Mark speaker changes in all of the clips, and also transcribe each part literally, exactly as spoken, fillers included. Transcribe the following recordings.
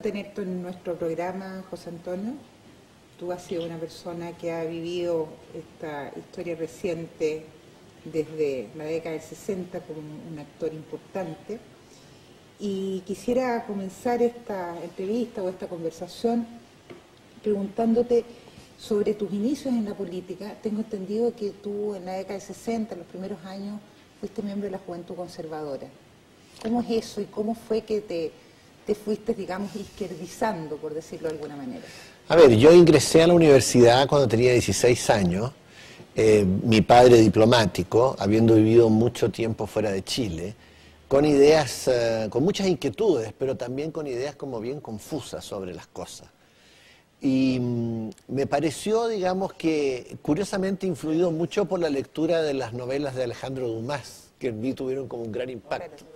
Speaker 1: tenerte en nuestro programa, José Antonio. Tú has sido una persona que ha vivido esta historia reciente desde la década del sesenta como un actor importante. Y quisiera comenzar esta entrevista o esta conversación preguntándote sobre tus inicios en la política. Tengo entendido que tú en la década del sesenta, en los primeros años, fuiste miembro de la Juventud Conservadora. ¿Cómo es eso y cómo fue que te, te fuiste, digamos, izquierdizando, por decirlo de alguna manera?
Speaker 2: A ver, yo ingresé a la universidad cuando tenía dieciséis años. Eh, mi padre diplomático, habiendo vivido mucho tiempo fuera de Chile, con ideas, eh, con muchas inquietudes, pero también con ideas como bien confusas sobre las cosas. Y mm, me pareció, digamos, que curiosamente influido mucho por la lectura de las novelas de Alejandro Dumas, que en mí tuvieron como un gran impacto.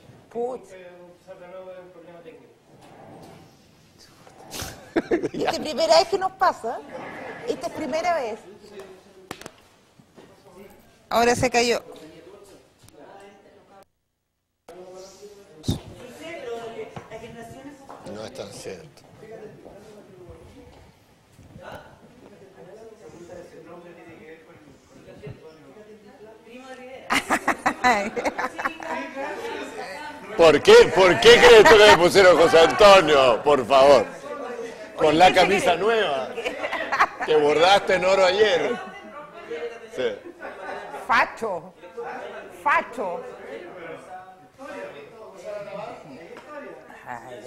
Speaker 1: Esta es primera vez que nos pasa. Esta es primera vez. Ahora se cayó.
Speaker 2: No es tan cierto. ¿Por qué? ¿Por qué crees tú que le pusieron José Antonio? Por favor. Con la camisa nueva que bordaste en oro ayer. Sí.
Speaker 1: Facho. Facho. Ay.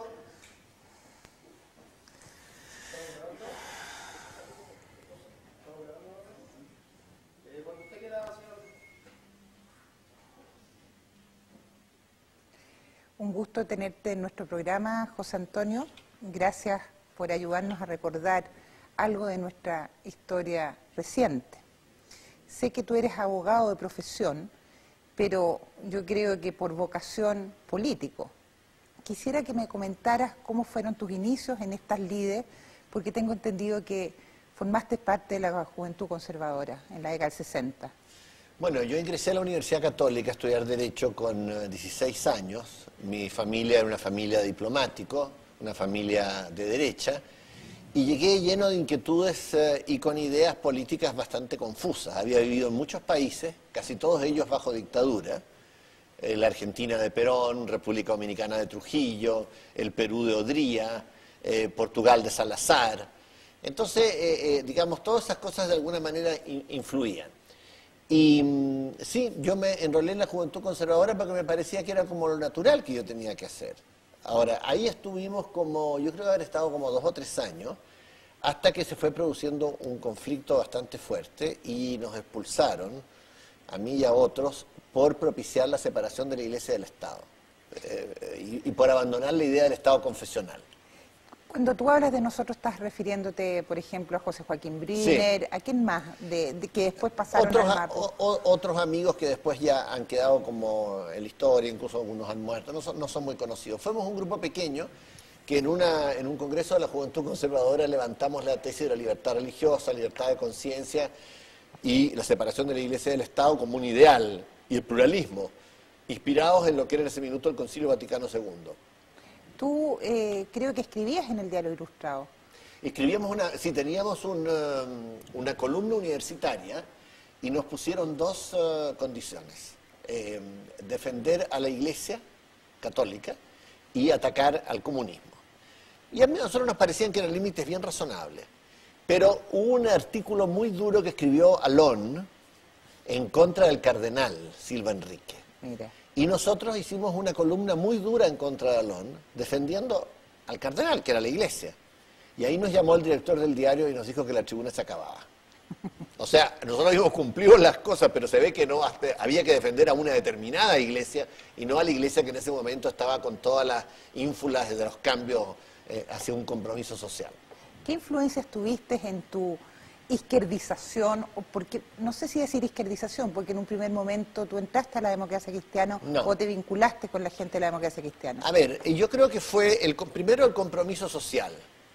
Speaker 1: Un gusto tenerte en nuestro programa, José Antonio. Gracias por ayudarnos a recordar algo de nuestra historia reciente. Sé que tú eres abogado de profesión, pero yo creo que por vocación político. Quisiera que me comentaras cómo fueron tus inicios en estas lides, porque tengo entendido que formaste parte de la Juventud Conservadora en la década del sesenta.
Speaker 2: Bueno, yo ingresé a la Universidad Católica a estudiar Derecho con uh, dieciséis años. Mi familia era una familia de diplomáticos, una familia de derecha, y llegué lleno de inquietudes uh, y con ideas políticas bastante confusas. Había vivido en muchos países, casi todos ellos bajo dictadura, eh, la Argentina de Perón, República Dominicana de Trujillo, el Perú de Odría, eh, Portugal de Salazar. Entonces, eh, eh, digamos, todas esas cosas de alguna manera in- influían. Y sí, yo me enrolé en la Juventud Conservadora porque me parecía que era como lo natural que yo tenía que hacer. Ahora, ahí estuvimos como, yo creo que haber estado como dos o tres años, hasta que se fue produciendo un conflicto bastante fuerte y nos expulsaron, a mí y a otros, por propiciar la separación de la Iglesia del Estado eh, y, y por abandonar la idea del Estado confesional.
Speaker 1: Cuando tú hablas de nosotros, estás refiriéndote, por ejemplo, a José Joaquín Briner, sí. ¿A quién más de, de que después pasaron
Speaker 2: otros,
Speaker 1: al Mapo?
Speaker 2: O, o, otros amigos que después ya han quedado como en la historia, incluso algunos han muerto, no son, no son muy conocidos. Fuimos un grupo pequeño que en, una, en un congreso de la Juventud Conservadora levantamos la tesis de la libertad religiosa, libertad de conciencia y la separación de la Iglesia del Estado como un ideal, y el pluralismo, inspirados en lo que era en ese minuto el Concilio Vaticano segundo.
Speaker 1: Tú eh, creo que escribías en el Diario Ilustrado.
Speaker 2: Escribíamos una, sí, teníamos una, una columna universitaria y nos pusieron dos uh, condiciones. Eh, defender a la Iglesia católica y atacar al comunismo. Y a mí a nosotros nos parecían que eran límites bien razonables. Pero hubo un artículo muy duro que escribió Alón en contra del cardenal Silva Enrique.
Speaker 1: Mira.
Speaker 2: Y nosotros hicimos una columna muy dura en contra de Alón, defendiendo al cardenal, que era la Iglesia. Y ahí nos llamó el director del diario y nos dijo que la tribuna se acababa. O sea, nosotros habíamos cumplido las cosas, pero se ve que no había que defender a una determinada iglesia y no a la iglesia que en ese momento estaba con todas las ínfulas de los cambios eh, hacia un compromiso social.
Speaker 1: ¿Qué influencias tuviste en tu izquierdización? O porque, no sé si decir izquierdización, porque en un primer momento tú entraste a la democracia cristiana
Speaker 2: no.
Speaker 1: o te vinculaste con la gente de la democracia cristiana.
Speaker 2: A ver, yo creo que fue el, primero el compromiso social,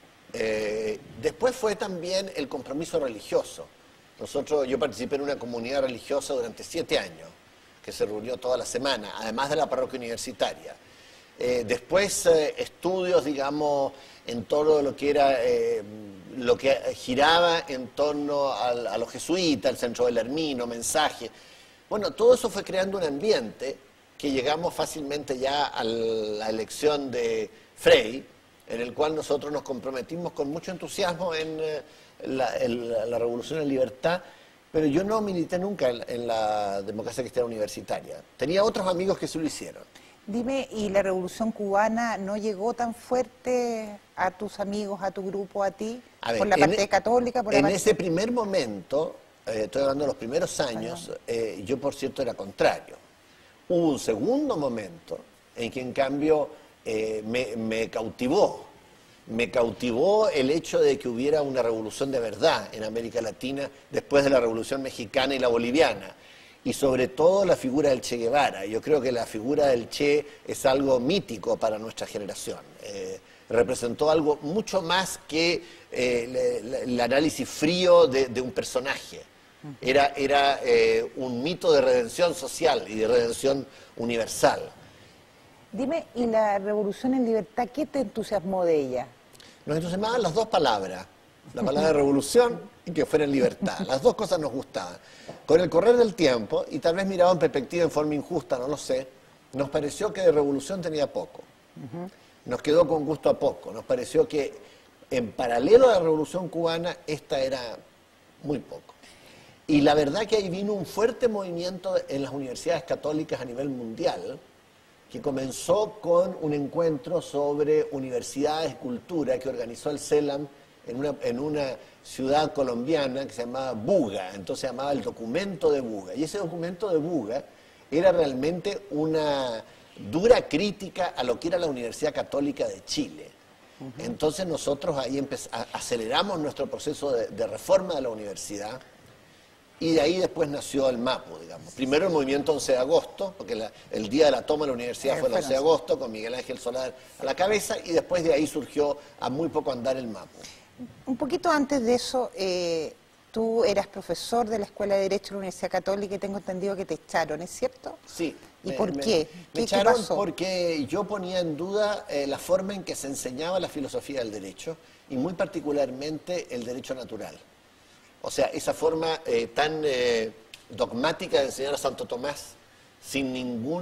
Speaker 2: eh, después fue también el compromiso religioso. Nosotros, yo participé en una comunidad religiosa durante siete años, que se reunió toda la semana, además de la parroquia universitaria. eh, después eh, estudios, digamos, en torno a lo que era, eh, lo que giraba en torno al, a los jesuitas, el Centro del Hermino, Mensaje. Bueno, todo eso fue creando un ambiente que llegamos fácilmente ya a la elección de Frei, en el cual nosotros nos comprometimos con mucho entusiasmo en eh, la, en la Revolución en Libertad, pero yo no milité nunca en, en la democracia cristiana universitaria. Tenía otros amigos que sí lo hicieron.
Speaker 1: Dime, ¿y la Revolución Cubana no llegó tan fuerte a tus amigos, a tu grupo, a ti?
Speaker 2: A ver,
Speaker 1: ¿Por la
Speaker 2: en,
Speaker 1: parte católica? Por
Speaker 2: en
Speaker 1: la parte...
Speaker 2: ese primer momento, eh, estoy hablando de los primeros años, eh, yo por cierto era contrario. Hubo un segundo momento en que en cambio eh, me, me cautivó. Me cautivó el hecho de que hubiera una revolución de verdad en América Latina después de la Revolución Mexicana y la boliviana. Y sobre todo la figura del Che Guevara. Yo creo que la figura del Che es algo mítico para nuestra generación. Eh, representó algo mucho más que eh, el, el análisis frío de, de un personaje. Era, era eh, un mito de redención social y de redención universal.
Speaker 1: Dime, ¿y la Revolución en Libertad, qué te entusiasmó de ella?
Speaker 2: Nos entusiasmaban las dos palabras. La palabra revolución y que fuera en libertad. Las dos cosas nos gustaban. Con el correr del tiempo, y tal vez mirado en perspectiva en forma injusta, no lo sé, nos pareció que de revolución tenía poco. Nos quedó con gusto a poco. Nos pareció que en paralelo a la Revolución Cubana, esta era muy poco. Y la verdad que ahí vino un fuerte movimiento en las universidades católicas a nivel mundial, que comenzó con un encuentro sobre universidades y cultura que organizó el CELAM en una, en una ciudad colombiana que se llamaba Buga, entonces se llamaba el documento de Buga. Y ese documento de Buga era realmente una dura crítica a lo que era la Universidad Católica de Chile. Uh-huh. Entonces nosotros ahí aceleramos nuestro proceso de, de reforma de la universidad y de ahí después nació el MAPU, digamos. Primero el movimiento once de agosto, porque la, el día de la toma de la universidad fue el once de agosto, con Miguel Ángel Solar a la cabeza, y después de ahí surgió a muy poco andar el MAPU.
Speaker 1: Un poquito antes de eso, eh, tú eras profesor de la Escuela de Derecho de la Universidad Católica y tengo entendido que te echaron, ¿es cierto?
Speaker 2: Sí.
Speaker 1: ¿Y
Speaker 2: me,
Speaker 1: por
Speaker 2: me,
Speaker 1: qué?
Speaker 2: Me
Speaker 1: ¿Qué,
Speaker 2: echaron
Speaker 1: ¿qué pasó?
Speaker 2: Porque yo ponía en duda eh, la forma en que se enseñaba la filosofía del derecho, y muy particularmente el derecho natural. O sea, esa forma eh, tan eh, dogmática de enseñar a Santo Tomás, sin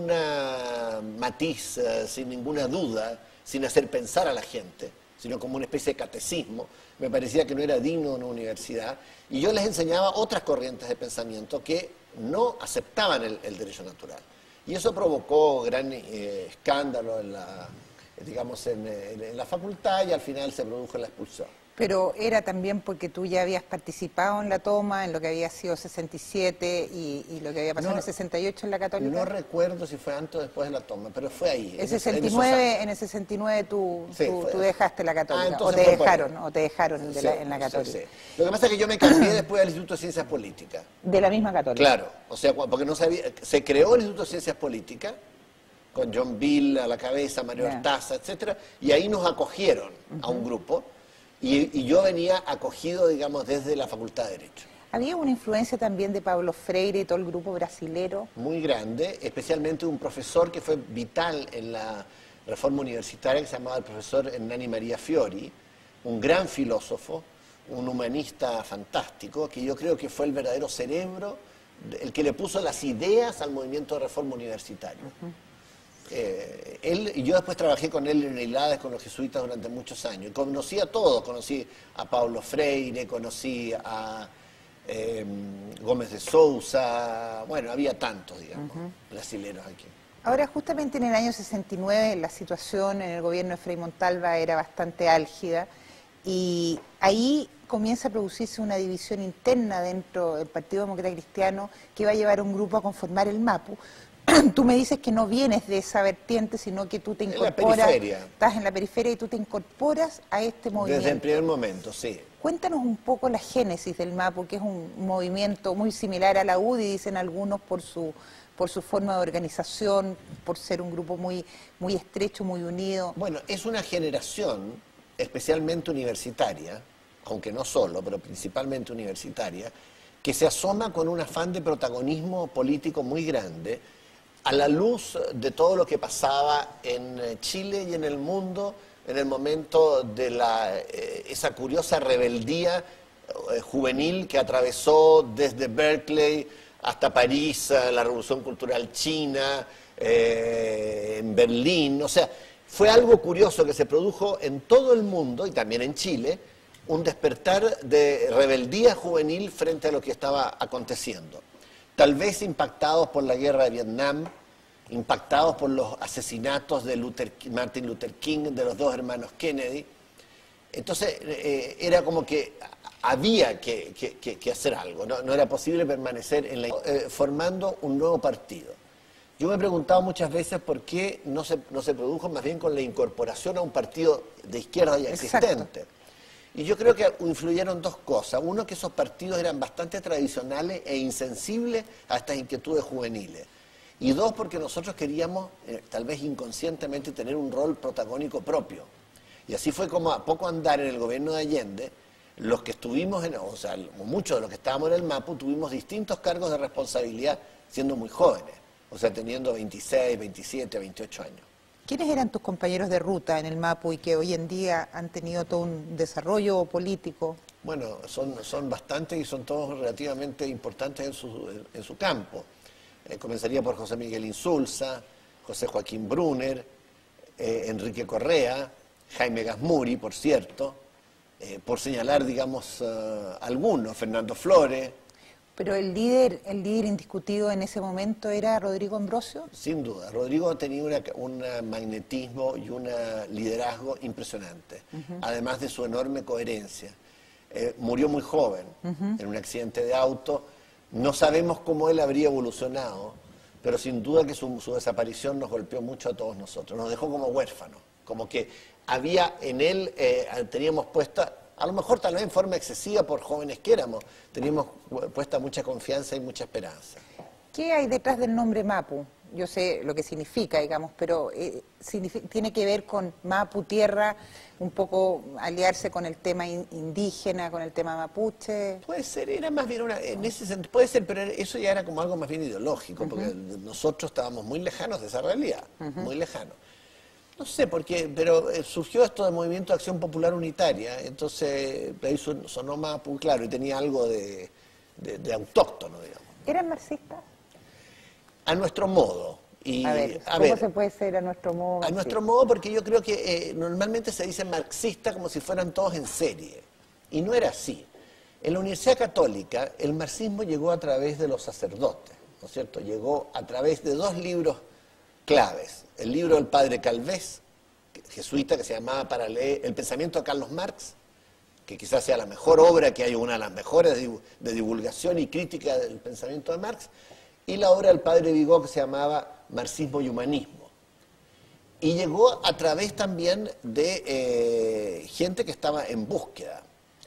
Speaker 2: ninguna matiz, eh, sin ninguna duda, sin hacer pensar a la gente, sino como una especie de catecismo, me parecía que no era digno de una universidad. Y yo les enseñaba otras corrientes de pensamiento que no aceptaban el, el derecho natural. Y eso provocó gran eh, escándalo en la, digamos, en, en, en la facultad, y al final se produjo la expulsión.
Speaker 1: Pero era también porque tú ya habías participado en la toma, en lo que había sido sesenta y siete y, y lo que había pasado no, en el sesenta y ocho en la Católica.
Speaker 2: No recuerdo si fue antes o después de la toma, pero fue ahí.
Speaker 1: El sesenta y nueve, en, en el sesenta y nueve tú, sí, tú, tú dejaste la Católica, ah, o te dejaron, o te dejaron de sí, la, en la Católica. Sí, sí.
Speaker 2: Lo que pasa es que yo me cambié después al Instituto de Ciencias Políticas.
Speaker 1: ¿De la misma Católica?
Speaker 2: Claro, o sea, porque no sabía, se creó el Instituto de Ciencias Políticas, con John Bill a la cabeza, Mario yeah. Artaza, etcétera, y ahí nos acogieron uh-huh. a un grupo. Y, y yo venía acogido, digamos, desde la Facultad de Derecho.
Speaker 1: ¿Había una influencia también de Paulo Freire y todo el grupo brasilero?
Speaker 2: Muy grande, especialmente un profesor que fue vital en la reforma universitaria, que se llamaba el profesor Hernani María Fiori, un gran filósofo, un humanista fantástico, que yo creo que fue el verdadero cerebro, el que le puso las ideas al movimiento de reforma universitaria. Uh-huh. Eh, él, y yo después trabajé con él en Hilades con los jesuitas durante muchos años. Y conocí a todos, conocí a Paulo Freire, conocí a eh, Gómez de Sousa, bueno, había tantos, digamos, uh-huh. brasileros aquí.
Speaker 1: Ahora, justamente en el año sesenta y nueve, la situación en el gobierno de Frei Montalva era bastante álgida, y ahí comienza a producirse una división interna dentro del Partido Demócrata Cristiano que va a llevar a un grupo a conformar el MAPU. Tú me dices que no vienes de esa vertiente, sino que tú te incorporas,
Speaker 2: en la periferia.
Speaker 1: Estás en la periferia y tú te incorporas a este movimiento.
Speaker 2: Desde el primer momento, sí.
Speaker 1: Cuéntanos un poco la génesis del MAPU, que es un movimiento muy similar a la U D I, dicen algunos, por su, por su forma de organización, por ser un grupo muy, muy estrecho, muy unido.
Speaker 2: Bueno, es una generación, especialmente universitaria, aunque no solo, pero principalmente universitaria, que se asoma con un afán de protagonismo político muy grande, a la luz de todo lo que pasaba en Chile y en el mundo en el momento de la, eh, esa curiosa rebeldía eh, juvenil que atravesó desde Berkeley hasta París, eh, la Revolución Cultural China, eh, en Berlín. O sea, fue algo curioso que se produjo en todo el mundo y también en Chile, un despertar de rebeldía juvenil frente a lo que estaba aconteciendo. Tal vez impactados por la guerra de Vietnam, impactados por los asesinatos de Luther, Martin Luther King, de los dos hermanos Kennedy. Entonces, eh, era como que había que, que, que, que hacer algo, no, no era posible permanecer en la, eh, formando un nuevo partido. Yo me he preguntado muchas veces por qué no se, no se produjo más bien con la incorporación a un partido de izquierda ya existente. Exacto. Y yo creo que influyeron dos cosas. Uno, que esos partidos eran bastante tradicionales e insensibles a estas inquietudes juveniles. Y dos, porque nosotros queríamos, eh, tal vez inconscientemente, tener un rol protagónico propio. Y así fue como a poco andar en el gobierno de Allende, los que estuvimos, en, o sea, muchos de los que estábamos en el MAPU, tuvimos distintos cargos de responsabilidad siendo muy jóvenes, o sea, teniendo veintiséis, veintisiete, veintiocho años.
Speaker 1: ¿Quiénes eran tus compañeros de ruta en el MAPU y que hoy en día han tenido todo un desarrollo político?
Speaker 2: Bueno, son, son bastantes y son todos relativamente importantes en su, en, en su campo. Eh, comenzaría por José Miguel Insulza, José Joaquín Brunner, eh, Enrique Correa, Jaime Gazmuri, por cierto, eh, por señalar, digamos, uh, algunos, Fernando Flores.
Speaker 1: Pero el líder, el líder indiscutido en ese momento era Rodrigo Ambrosio.
Speaker 2: Sin duda, Rodrigo tenía una, un magnetismo y un liderazgo impresionante, uh-huh. además de su enorme coherencia. Eh, murió muy joven, uh-huh. en un accidente de auto. No sabemos cómo él habría evolucionado, pero sin duda que su, su desaparición nos golpeó mucho a todos nosotros. Nos dejó como huérfanos, como que había en él, eh, teníamos puesta, a lo mejor tal vez en forma excesiva por jóvenes que éramos, teníamos puesta mucha confianza y mucha esperanza.
Speaker 1: ¿Qué hay detrás del nombre MAPU? Yo sé lo que significa, digamos, pero eh, tiene que ver con MAPU, tierra, un poco aliarse con el tema indígena, con el tema mapuche.
Speaker 2: Puede ser, era más bien una, en ese sentido, puede ser, pero eso ya era como algo más bien ideológico, uh-huh. porque nosotros estábamos muy lejanos de esa realidad, uh-huh. muy lejanos. No sé por qué, pero surgió esto del Movimiento de Acción Popular Unitaria, entonces ahí sonó MAPU, claro, y tenía algo de, de, de autóctono, digamos.
Speaker 1: ¿Eran marxistas?
Speaker 2: A nuestro modo. Y,
Speaker 1: a ver,
Speaker 2: a
Speaker 1: ¿cómo
Speaker 2: ver,
Speaker 1: se puede ser a nuestro modo?
Speaker 2: A
Speaker 1: sí.
Speaker 2: nuestro modo, porque yo creo que eh, normalmente se dice marxista como si fueran todos en serie. Y no era así. En la Universidad Católica, el marxismo llegó a través de los sacerdotes, ¿no es cierto? Llegó a través de dos libros claves. El libro del padre Calvés, jesuita, que se llamaba Para leer el pensamiento de Carlos Marx, que quizás sea la mejor obra que hay, una de las mejores de divulgación y crítica del pensamiento de Marx, y la obra del padre Vigo, que se llamaba Marxismo y Humanismo. Y llegó a través también de eh, gente que estaba en búsqueda,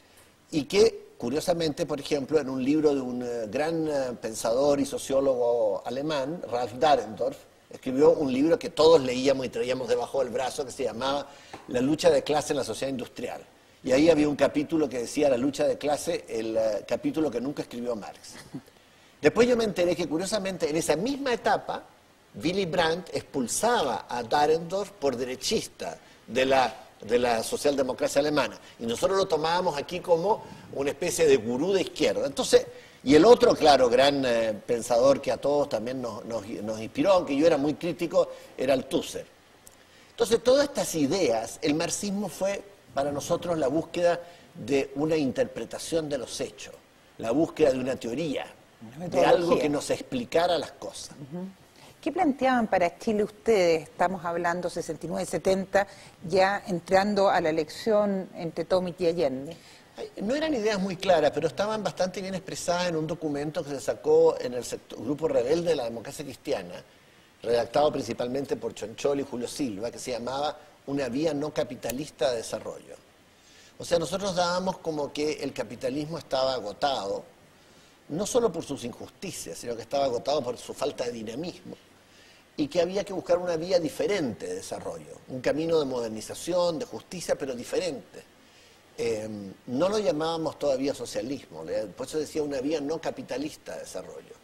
Speaker 2: y que, curiosamente, por ejemplo, en un libro de un uh, gran uh, pensador y sociólogo alemán, Ralph Dahrendorf, escribió un libro que todos leíamos y traíamos debajo del brazo, que se llamaba La lucha de clase en la sociedad industrial. Y ahí había un capítulo que decía la lucha de clase, el uh, capítulo que nunca escribió Marx. Después yo me enteré que, curiosamente, en esa misma etapa, Willy Brandt expulsaba a Dahrendorf por derechista de la, de la socialdemocracia alemana. Y nosotros lo tomábamos aquí como una especie de gurú de izquierda. Entonces, y el otro, claro, gran eh, pensador que a todos también nos, nos, nos inspiró, aunque yo era muy crítico, era Althusser. Entonces, todas estas ideas, el marxismo fue para nosotros la búsqueda de una interpretación de los hechos, la búsqueda de una teoría, de algo que nos explicara las cosas.
Speaker 1: Uh-huh. ¿Qué planteaban para Chile ustedes? Estamos hablando sesenta y nueve, setenta, ya entrando a la elección entre Tomic y Allende.
Speaker 2: No eran ideas muy claras, pero estaban bastante bien expresadas en un documento que se sacó en el sector, Grupo Rebelde de la Democracia Cristiana, redactado principalmente por Chonchol y Julio Silva, que se llamaba Una vía no capitalista de desarrollo. O sea, nosotros dábamos como que el capitalismo estaba agotado, no solo por sus injusticias, sino que estaba agotado por su falta de dinamismo, y que había que buscar una vía diferente de desarrollo, un camino de modernización, de justicia, pero diferente. Eh, no lo llamábamos todavía socialismo, por eso decía una vía no capitalista de desarrollo.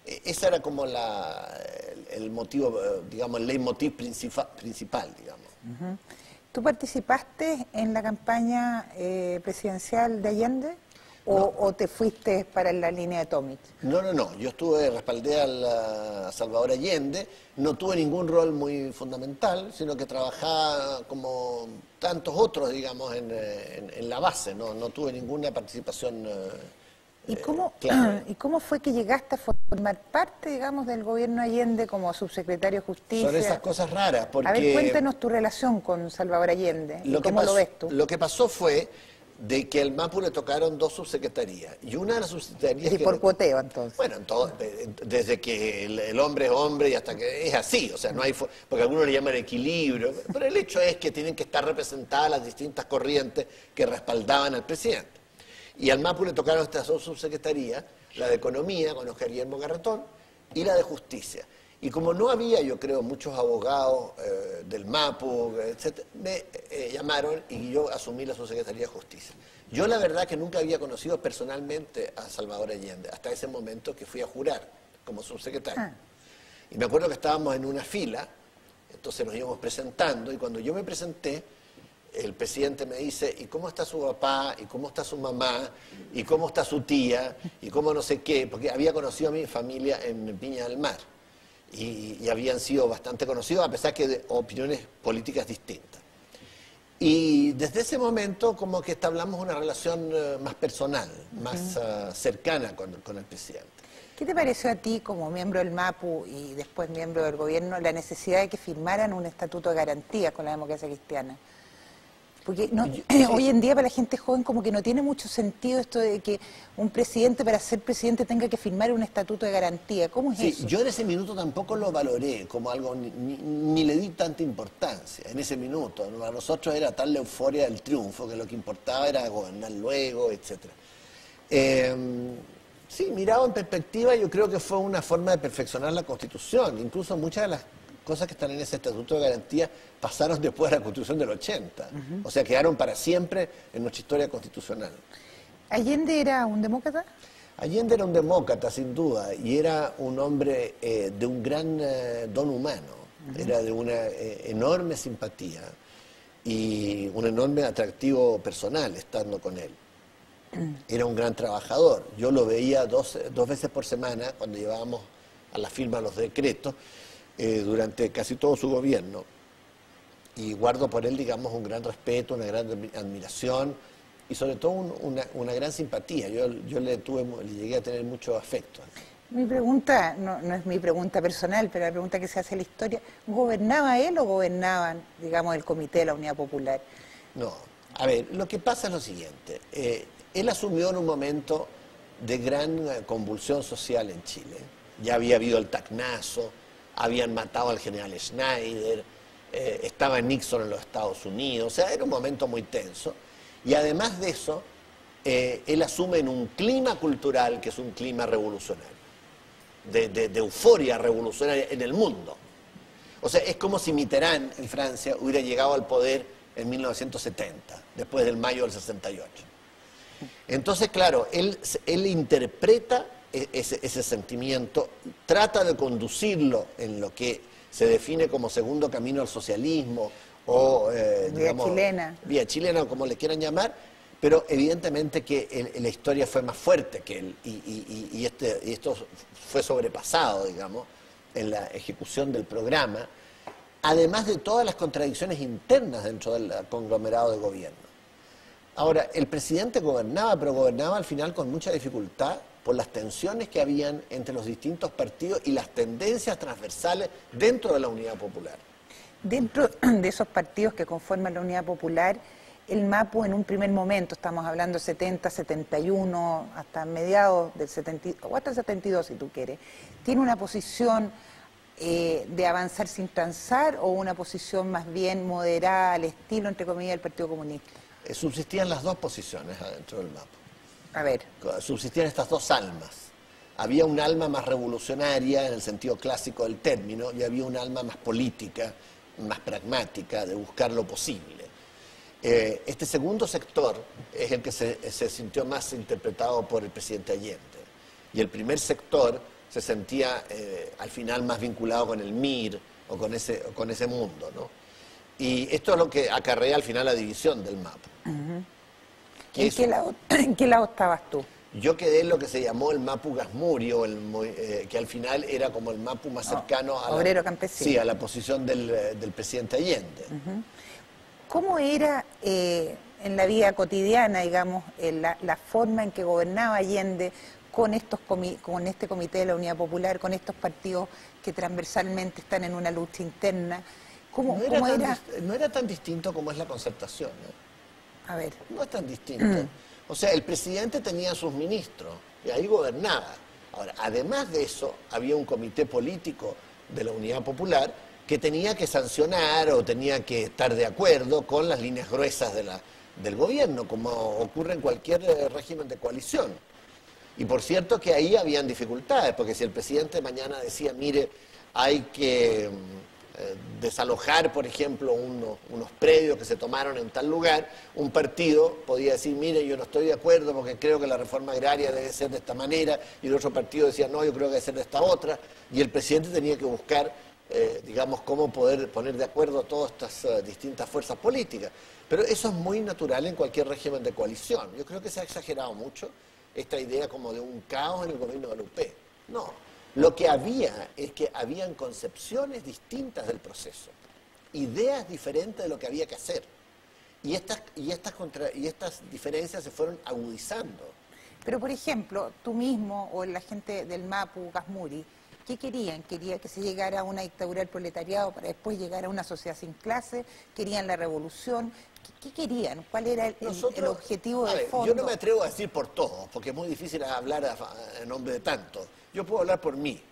Speaker 2: Ese era como la, el, el motivo, digamos, el leitmotiv principal, principal digamos.
Speaker 1: Uh-huh. ¿Tú participaste en la campaña eh, presidencial de Allende o,
Speaker 2: no.
Speaker 1: o te fuiste para la línea de Tomic?
Speaker 2: No, no, no. Yo estuve, respaldé a, la, a Salvador Allende, no tuve ningún rol muy fundamental, sino que trabajaba como tantos otros, digamos, en, en, en la base, no, no tuve ninguna participación. Eh,
Speaker 1: ¿Y cómo,
Speaker 2: claro.
Speaker 1: ¿Y cómo fue que llegaste a formar parte, digamos, del gobierno Allende como subsecretario de Justicia?
Speaker 2: Son esas cosas raras, porque...
Speaker 1: A ver, cuéntanos tu relación con Salvador Allende,
Speaker 2: lo
Speaker 1: y cómo
Speaker 2: pasó,
Speaker 1: lo ves tú.
Speaker 2: Lo que pasó fue de que al MAPU le tocaron dos subsecretarías, y una de las subsecretarías...
Speaker 1: Y
Speaker 2: que
Speaker 1: por
Speaker 2: le...
Speaker 1: cuoteo, entonces.
Speaker 2: Bueno, en todo, desde que el, el hombre es hombre y hasta que es así, o sea, no hay... Porque algunos le llaman equilibrio, pero el hecho es que tienen que estar representadas las distintas corrientes que respaldaban al presidente. Y al MAPU le tocaron estas dos subsecretarías, la de Economía, con Oscar Guillermo Garretón, y la de Justicia. Y como no había, yo creo, muchos abogados eh, del MAPU, etcétera, me eh, llamaron y yo asumí la subsecretaría de Justicia. Yo la verdad que nunca había conocido personalmente a Salvador Allende, hasta ese momento que fui a jurar como subsecretario. Ah. Y me acuerdo que estábamos en una fila, entonces nos íbamos presentando, y cuando yo me presenté, el presidente me dice, ¿y cómo está su papá? ¿Y cómo está su mamá? ¿Y cómo está su tía? ¿Y cómo no sé qué? Porque había conocido a mi familia en Viña del Mar. Y, y habían sido bastante conocidos, a pesar que de opiniones políticas distintas. Y desde ese momento como que establamos una relación uh, más personal, más uh, cercana con, con el presidente.
Speaker 1: ¿Qué te pareció a ti, como miembro del MAPU y después miembro del gobierno, la necesidad de que firmaran un estatuto de garantías con la democracia cristiana? Porque no, Yo, sí. hoy en día para la gente joven como que no tiene mucho sentido esto de que un presidente para ser presidente tenga que firmar un estatuto de garantía. ¿Cómo es
Speaker 2: sí,
Speaker 1: eso?
Speaker 2: Yo en ese minuto tampoco lo valoré como algo, ni, ni, ni le di tanta importancia en ese minuto. Para nosotros era tal la euforia del triunfo que lo que importaba era gobernar luego, etcétera. Eh, sí, mirado en perspectiva, yo creo que fue una forma de perfeccionar la Constitución. Incluso muchas de las cosas que están en ese estatuto de garantía pasaron después de la Constitución del ochenta. Uh-huh. O sea, quedaron para siempre en nuestra historia constitucional.
Speaker 1: ¿Allende era un demócrata?
Speaker 2: Allende era un demócrata, sin duda, y era un hombre eh, de un gran eh, don humano. Uh-huh. Era de una eh, enorme simpatía y un enorme atractivo personal estando con él. Uh-huh. Era un gran trabajador. Yo lo veía dos, dos veces por semana cuando llevábamos a la firma los decretos, Eh, durante casi todo su gobierno, y guardo por él, digamos, un gran respeto, una gran admiración y sobre todo un, una, una gran simpatía. Yo, yo le, tuve, le llegué a tener mucho afecto.
Speaker 1: Mi pregunta, no, no es mi pregunta personal, pero la pregunta que se hace en la historia, ¿gobernaba él o gobernaban, digamos, el Comité de la Unidad Popular?
Speaker 2: No, a ver, lo que pasa es lo siguiente, eh, él asumió en un momento de gran convulsión social en Chile. Ya había habido el Tacnazo, habían matado al general Schneider, eh, estaba Nixon en los Estados Unidos, o sea, era un momento muy tenso. Y además de eso, eh, él asume en un clima cultural que es un clima revolucionario, de, de, de euforia revolucionaria en el mundo. O sea, es como si Mitterrand en Francia hubiera llegado al poder en mil novecientos setenta, después del mayo del sesenta y ocho. Entonces, claro, él, él interpreta Ese, ese sentimiento, trata de conducirlo en lo que se define como segundo camino al socialismo o
Speaker 1: eh, vía digamos, chilena,
Speaker 2: vía chilena o como le quieran llamar, pero evidentemente que el, la historia fue más fuerte que él y, y, y, este, y esto fue sobrepasado, digamos, en la ejecución del programa, además de todas las contradicciones internas dentro del conglomerado de gobierno. Ahora, el presidente gobernaba, pero gobernaba al final con mucha dificultad por las tensiones que habían entre los distintos partidos y las tendencias transversales dentro de la Unidad Popular.
Speaker 1: Dentro de esos partidos que conforman la Unidad Popular, el MAPU en un primer momento, estamos hablando setenta, setenta y uno, hasta mediados del setenta, o hasta el setenta y dos si tú quieres, ¿tiene una posición eh, de avanzar sin transar o una posición más bien moderada al estilo, entre comillas, del Partido Comunista?
Speaker 2: Eh, subsistían las dos posiciones adentro del MAPU.
Speaker 1: A ver.
Speaker 2: Subsistían estas dos almas. Había un alma más revolucionaria en el sentido clásico del término y había un alma más política, más pragmática, de buscar lo posible. Eh, este segundo sector es el que se, se sintió más interpretado por el presidente Allende. Y el primer sector se sentía eh, al final más vinculado con el M I R o con ese, o con ese mundo, ¿no? Y esto es lo que acarrea al final la división del MAPU.
Speaker 1: Uh-huh.
Speaker 2: ¿Qué
Speaker 1: ¿En, qué lado, ¿En qué lado estabas tú?
Speaker 2: Yo quedé en lo que se llamó el MAPU Gasmurio, el, eh, que al final era como el MAPU más cercano
Speaker 1: oh,
Speaker 2: a,
Speaker 1: obrero
Speaker 2: la,
Speaker 1: campesino.
Speaker 2: Sí, a la posición del, del presidente Allende.
Speaker 1: Uh-huh. ¿Cómo era eh, en la vida cotidiana, digamos, eh, la, la forma en que gobernaba Allende con, estos comi con este Comité de la Unidad Popular, con estos partidos que transversalmente están en una lucha interna? ¿Cómo,
Speaker 2: no, era
Speaker 1: cómo
Speaker 2: tan,
Speaker 1: era?
Speaker 2: no era tan distinto como es la Concertación, ¿eh?
Speaker 1: A ver.
Speaker 2: No es tan distinto.
Speaker 1: Mm.
Speaker 2: O sea, el presidente tenía sus ministros y ahí gobernaba. Ahora, además de eso, había un comité político de la Unidad Popular que tenía que sancionar o tenía que estar de acuerdo con las líneas gruesas de la, del gobierno, como ocurre en cualquier régimen de coalición. Y por cierto que ahí habían dificultades, porque si el presidente mañana decía, mire, hay que eh, desalojar, por ejemplo, uno, unos predios que se tomaron en tal lugar, un partido podía decir, mire, yo no estoy de acuerdo porque creo que la reforma agraria debe ser de esta manera, y el otro partido decía, no, yo creo que debe ser de esta otra, y el presidente tenía que buscar, eh, digamos, cómo poder poner de acuerdo todas estas uh, distintas fuerzas políticas. Pero eso es muy natural en cualquier régimen de coalición. Yo creo que se ha exagerado mucho esta idea como de un caos en el gobierno de la U P. No, lo que había es que habían concepciones distintas del proceso, ideas diferentes de lo que había que hacer. Y estas, y estas, contra, y estas diferencias se fueron agudizando.
Speaker 1: Pero, por ejemplo, tú mismo o la gente del MAPU, Gasmuri, ¿qué querían? ¿Querían que se llegara a una dictadura del proletariado para después llegar a una sociedad sin clase? ¿Querían la revolución? ¿Qué, qué querían? ¿Cuál era el, Nosotros, el objetivo de fondo?
Speaker 2: Yo no me atrevo a decir por todos, porque es muy difícil hablar a, a, en nombre de tantos. Yo puedo hablar por mí.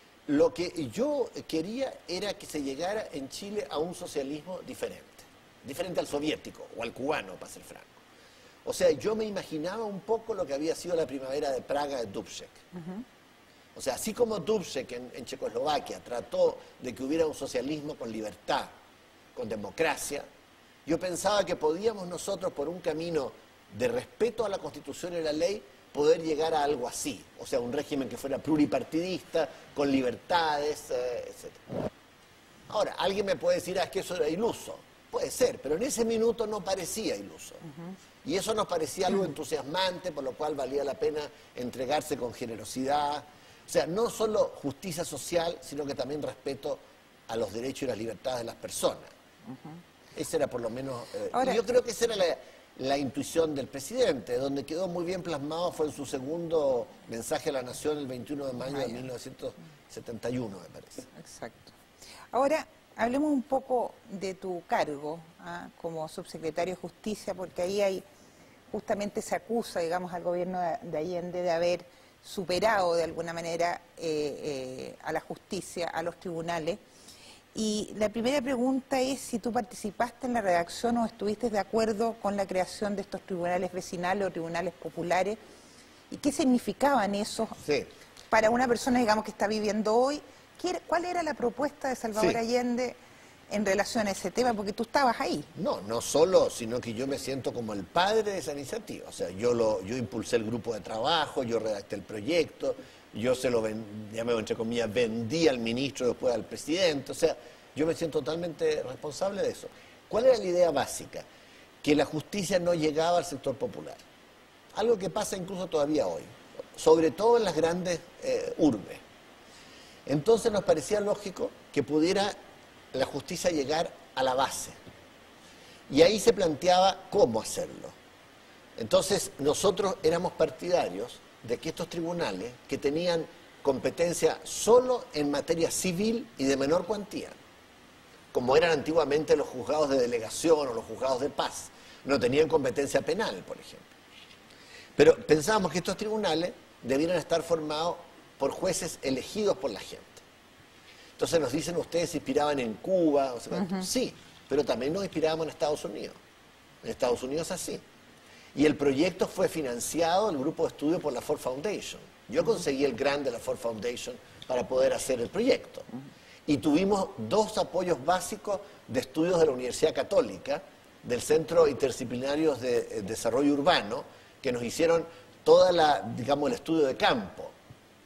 Speaker 2: Lo que yo quería era que se llegara en Chile a un socialismo diferente, diferente al soviético o al cubano, para ser franco. O sea, yo me imaginaba un poco lo que había sido la primavera de Praga de Dubček. Uh-huh. O sea, así como Dubček en, en Checoslovaquia trató de que hubiera un socialismo con libertad, con democracia, yo pensaba que podíamos nosotros, por un camino de respeto a la Constitución y la ley, poder llegar a algo así. O sea, un régimen que fuera pluripartidista, con libertades, eh, etcétera. Ahora, alguien me puede decir, ah, es que eso era iluso. Puede ser, pero en ese minuto no parecía iluso. Uh-huh. Y eso nos parecía algo entusiasmante, por lo cual valía la pena entregarse con generosidad. O sea, no solo justicia social, sino que también respeto a los derechos y las libertades de las personas. Uh-huh. Ese era por lo menos... Eh, Ahora, yo creo que esa era la, la intuición del presidente, donde quedó muy bien plasmado fue en su segundo mensaje a la Nación el veintiuno de mayo de mil novecientos setenta y uno, me parece.
Speaker 1: Exacto. Ahora, hablemos un poco de tu cargo, ¿ah? como subsecretario de Justicia, porque ahí hay, justamente se acusa, digamos, al gobierno de, de Allende de haber superado de alguna manera eh, eh, a la justicia, a los tribunales. Y la primera pregunta es si tú participaste en la redacción o estuviste de acuerdo con la creación de estos tribunales vecinales o tribunales populares, y qué significaban esos
Speaker 2: sí.
Speaker 1: para una persona, digamos, que está viviendo hoy. ¿Cuál era la propuesta de Salvador sí. Allende en relación a ese tema? Porque tú estabas ahí.
Speaker 2: No, no solo, sino que yo me siento como el padre de esa iniciativa. O sea, yo, lo, yo impulsé el grupo de trabajo, yo redacté el proyecto, yo se lo, ven, llamé, entre comillas, vendí al ministro, después al presidente. O sea, yo me siento totalmente responsable de eso. ¿Cuál era la idea básica? Que la justicia no llegaba al sector popular. Algo que pasa incluso todavía hoy, sobre todo en las grandes eh, urbes. Entonces nos parecía lógico que pudiera la justicia llegar a la base. Y ahí se planteaba cómo hacerlo. Entonces nosotros éramos partidarios de que estos tribunales, que tenían competencia solo en materia civil y de menor cuantía, como eran antiguamente los juzgados de delegación o los juzgados de paz, no tenían competencia penal, por ejemplo. Pero pensábamos que estos tribunales debieran estar formados por jueces elegidos por la gente. Entonces nos dicen, ustedes se inspiraban en Cuba, o sea, uh-huh. sí, pero también nos inspirábamos en Estados Unidos. En Estados Unidos así. Y el proyecto fue financiado, el grupo de estudio, por la Ford Foundation. Yo conseguí el grant de la Ford Foundation para poder hacer el proyecto. Y tuvimos dos apoyos básicos de estudios de la Universidad Católica, del Centro Interdisciplinario de Desarrollo Urbano, que nos hicieron toda la, digamos, el estudio de campo.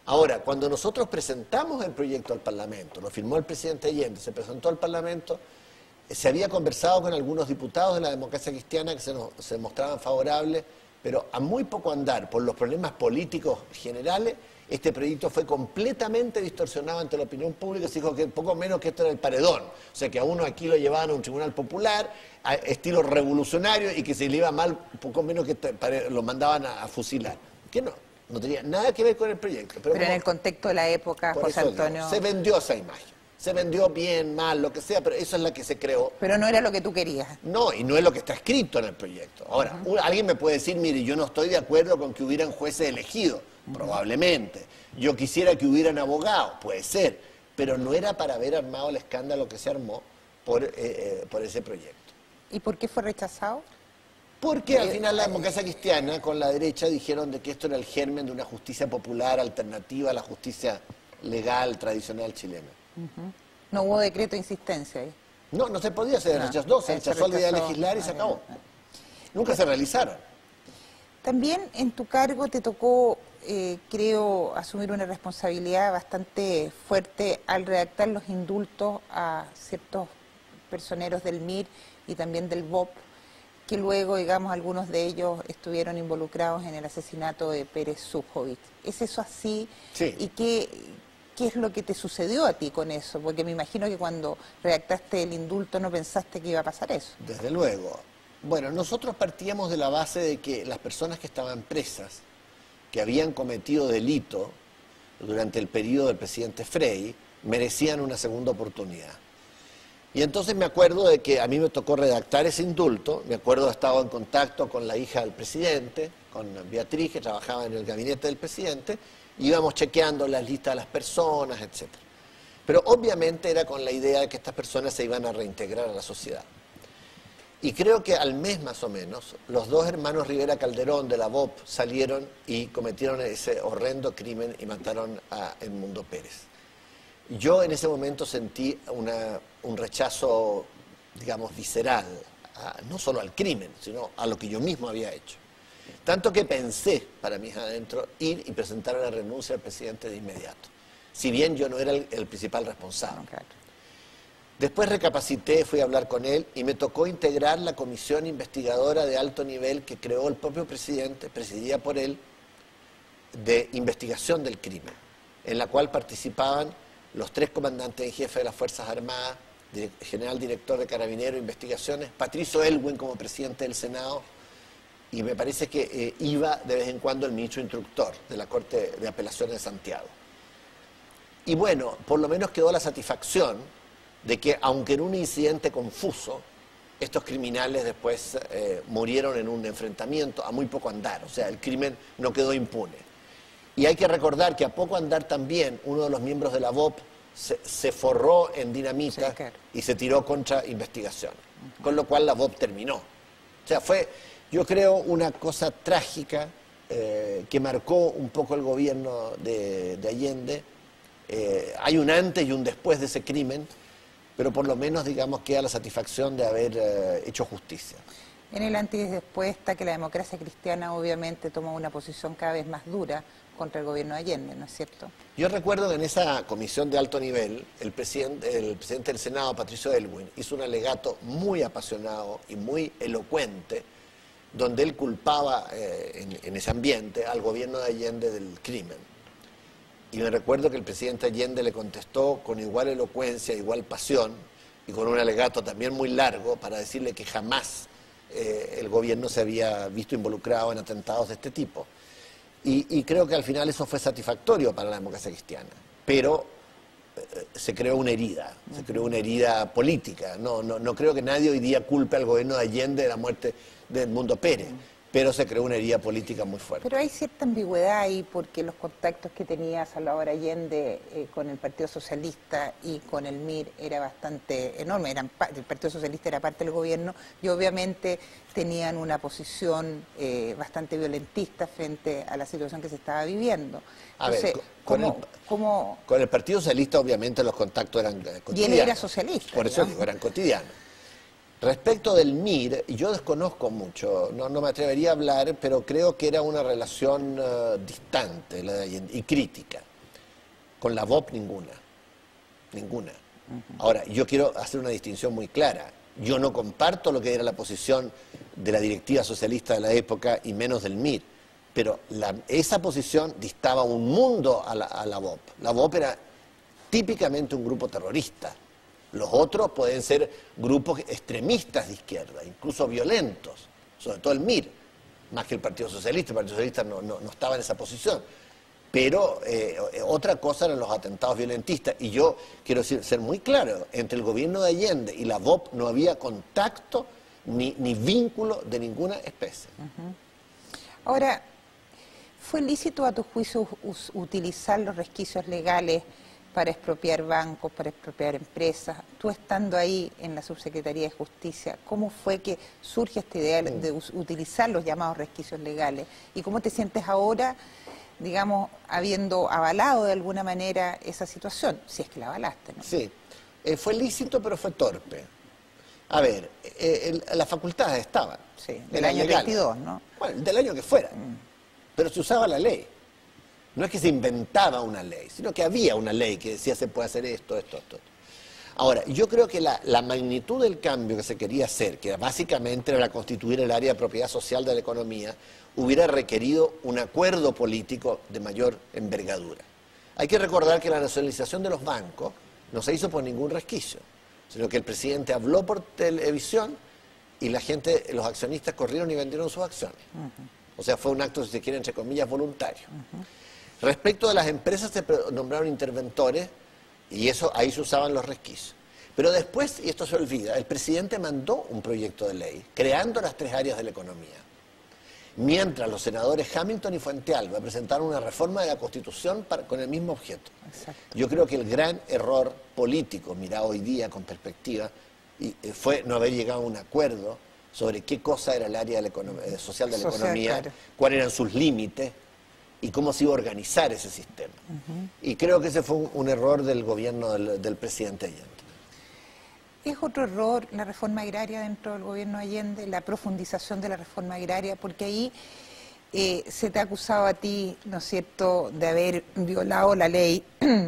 Speaker 2: Ahora, cuando nosotros presentamos el proyecto al Parlamento, lo firmó el presidente Allende, se presentó al Parlamento, se había conversado con algunos diputados de la democracia cristiana que se, nos, se mostraban favorables, pero a muy poco andar, por los problemas políticos generales, este proyecto fue completamente distorsionado ante la opinión pública. Se dijo que poco menos que esto era el paredón. O sea, que a uno aquí lo llevaban a un tribunal popular, a estilo revolucionario, y que si le iba mal, poco menos que lo mandaban a, a fusilar. Que no, no tenía nada que ver con el proyecto. Pero,
Speaker 1: pero como, en el contexto de la época, José Antonio...
Speaker 2: Digo, se vendió esa imagen. Se vendió bien, mal, lo que sea, pero eso es la que se creó.
Speaker 1: Pero no era lo que tú querías.
Speaker 2: No, y no es lo que está escrito en el proyecto. Ahora, uh-huh. alguien me puede decir, mire, yo no estoy de acuerdo con que hubieran jueces elegidos. Uh-huh. Probablemente. Yo quisiera que hubieran abogados, puede ser. Pero no era para haber armado el escándalo que se armó por, eh, eh, por ese proyecto.
Speaker 1: ¿Y por qué fue rechazado?
Speaker 2: Porque al final la democracia cristiana con la derecha dijeron de que esto era el germen de una justicia popular alternativa a la justicia legal tradicional chilena.
Speaker 1: Uh-huh. No hubo decreto de insistencia ahí.
Speaker 2: No, no se podía, se rechazó, no, se rechazó la idea de legislar y se acabó. Nunca se realizaron.
Speaker 1: También en tu cargo te tocó, eh, creo, asumir una responsabilidad bastante fuerte al redactar los indultos a ciertos personeros del M I R y también del B O P, que luego, digamos, algunos de ellos estuvieron involucrados en el asesinato de Pérez Zújovic. ¿Es eso así?
Speaker 2: Sí.
Speaker 1: ¿Y qué, qué es lo que te sucedió a ti con eso? Porque me imagino que cuando redactaste el indulto no pensaste que iba a pasar eso.
Speaker 2: Desde luego. Bueno, nosotros partíamos de la base de que las personas que estaban presas, que habían cometido delito durante el periodo del presidente Frei, merecían una segunda oportunidad. Y entonces me acuerdo de que a mí me tocó redactar ese indulto, me acuerdo de estado en contacto con la hija del presidente, con Beatriz, que trabajaba en el gabinete del presidente, y íbamos chequeando las listas de las personas, etcétera. Pero obviamente era con la idea de que estas personas se iban a reintegrar a la sociedad. Y creo que al mes más o menos, los dos hermanos Rivera Calderón de la B O P salieron y cometieron ese horrendo crimen y mataron a Edmundo Pérez. Yo en ese momento sentí una, un rechazo, digamos, visceral, a, no solo al crimen, sino a lo que yo mismo había hecho. Tanto que pensé, para mis adentro, ir y presentar la renuncia al presidente de inmediato, si bien yo no era el, el principal responsable.
Speaker 1: Okay.
Speaker 2: Después recapacité, fui a hablar con él y me tocó integrar la comisión investigadora de alto nivel que creó el propio presidente, presidida por él, de investigación del crimen, en la cual participaban los tres comandantes en jefe de las Fuerzas Armadas, general director de Carabineros e Investigaciones, Patricio Elwin como presidente del Senado, y me parece que eh, iba de vez en cuando el ministro instructor de la Corte de Apelaciones de Santiago. Y bueno, por lo menos quedó la satisfacción de que, aunque en un incidente confuso, estos criminales después eh, murieron en un enfrentamiento a muy poco andar, o sea, el crimen no quedó impune. Y hay que recordar que a poco andar también uno de los miembros de la B O P se, se forró en dinamita, sí, claro, y se tiró contra investigación, uh-huh. Con lo cual la B O P terminó. O sea, fue, yo creo, una cosa trágica eh, que marcó un poco el gobierno de, de Allende. Eh, hay un antes y un después de ese crimen, pero por lo menos, digamos, queda la satisfacción de haber eh, hecho justicia.
Speaker 1: En el antes y después está que la democracia cristiana obviamente tomó una posición cada vez más dura contra el gobierno de Allende, ¿no es cierto?
Speaker 2: Yo recuerdo que en esa comisión de alto nivel, el presidente, el presidente del Senado, Patricio Elwin, hizo un alegato muy apasionado y muy elocuente, donde él culpaba eh, en, en ese ambiente al gobierno de Allende del crimen. Y me recuerdo que el presidente Allende le contestó con igual elocuencia, igual pasión, y con un alegato también muy largo para decirle que jamás eh, el gobierno se había visto involucrado en atentados de este tipo. Y, y creo que al final eso fue satisfactorio para la democracia cristiana. Pero eh, se creó una herida, se creó una herida política. No, no, no creo que nadie hoy día culpe al gobierno de Allende de la muerte de Edmundo Pérez. Pero se creó una herida política muy fuerte.
Speaker 1: Pero hay cierta ambigüedad ahí porque los contactos que tenía Salvador Allende eh, con el Partido Socialista y con el M I R era bastante enorme. Eran, el Partido Socialista era parte del gobierno y obviamente tenían una posición eh, bastante violentista frente a la situación que se estaba viviendo. Entonces,
Speaker 2: a ver, con,
Speaker 1: ¿cómo,
Speaker 2: el,
Speaker 1: cómo...
Speaker 2: con el Partido Socialista obviamente los contactos eran cotidianos.
Speaker 1: Y él era socialista.
Speaker 2: Por eso digo, eran cotidianos. Respecto del M I R, yo desconozco mucho, no, no me atrevería a hablar, pero creo que era una relación uh, distante la de Allende, y crítica. Con la V O P ninguna, ninguna. Ahora, yo quiero hacer una distinción muy clara. Yo no comparto lo que era la posición de la directiva socialista de la época y menos del M I R, pero la, esa posición distaba un mundo a la, a la V O P. La V O P era típicamente un grupo terrorista. Los otros pueden ser grupos extremistas de izquierda, incluso violentos, sobre todo el M I R, más que el Partido Socialista. El Partido Socialista no, no, no estaba en esa posición. Pero eh, otra cosa eran los atentados violentistas. Y yo quiero decir, ser muy claro, entre el gobierno de Allende y la V O P no había contacto ni, ni vínculo de ninguna especie.
Speaker 1: Uh-huh. Ahora, ¿fue lícito a tu juicio us, utilizar los resquicios legales para expropiar bancos, para expropiar empresas? Tú estando ahí en la Subsecretaría de Justicia, ¿cómo fue que surge esta idea mm. de us, utilizar los llamados resquicios legales? ¿Y cómo te sientes ahora, digamos, habiendo avalado de alguna manera esa situación, si es que la avalaste, ¿no?
Speaker 2: Sí, eh, fue lícito pero fue torpe. A ver, eh, el, las facultades estaban.
Speaker 1: Sí, del año legales. veintidós, ¿no?
Speaker 2: Bueno, del año que fuera, mm. pero se usaba la ley. No es que se inventaba una ley, sino que había una ley que decía se puede hacer esto, esto, esto. Ahora, yo creo que la, la magnitud del cambio que se quería hacer, que básicamente era constituir el área de propiedad social de la economía, hubiera requerido un acuerdo político de mayor envergadura. Hay que recordar que la nacionalización de los bancos no se hizo por ningún resquicio, sino que el presidente habló por televisión y la gente, los accionistas corrieron y vendieron sus acciones. Uh-huh. O sea, fue un acto, si se quiere, entre comillas, voluntario. Uh-huh. Respecto de las empresas se nombraron interventores y eso ahí se usaban los resquicios. Pero después, y esto se olvida, el presidente mandó un proyecto de ley creando las tres áreas de la economía. Mientras los senadores Hamilton y Fuentealba presentaron una reforma de la Constitución para, con el mismo objeto. Exacto. Yo creo que el gran error político, mirado hoy día con perspectiva, y, eh, fue no haber llegado a un acuerdo sobre qué cosa era el área de la social de la social, economía, claro. cuáles eran sus límites, y cómo se iba a organizar ese sistema. Uh-huh. Y creo que ese fue un, un error del gobierno del, del presidente Allende.
Speaker 1: ¿Es otro error la reforma agraria dentro del gobierno Allende, la profundización de la reforma agraria? Porque ahí eh, se te ha acusado a ti, ¿no es cierto?, de haber violado la ley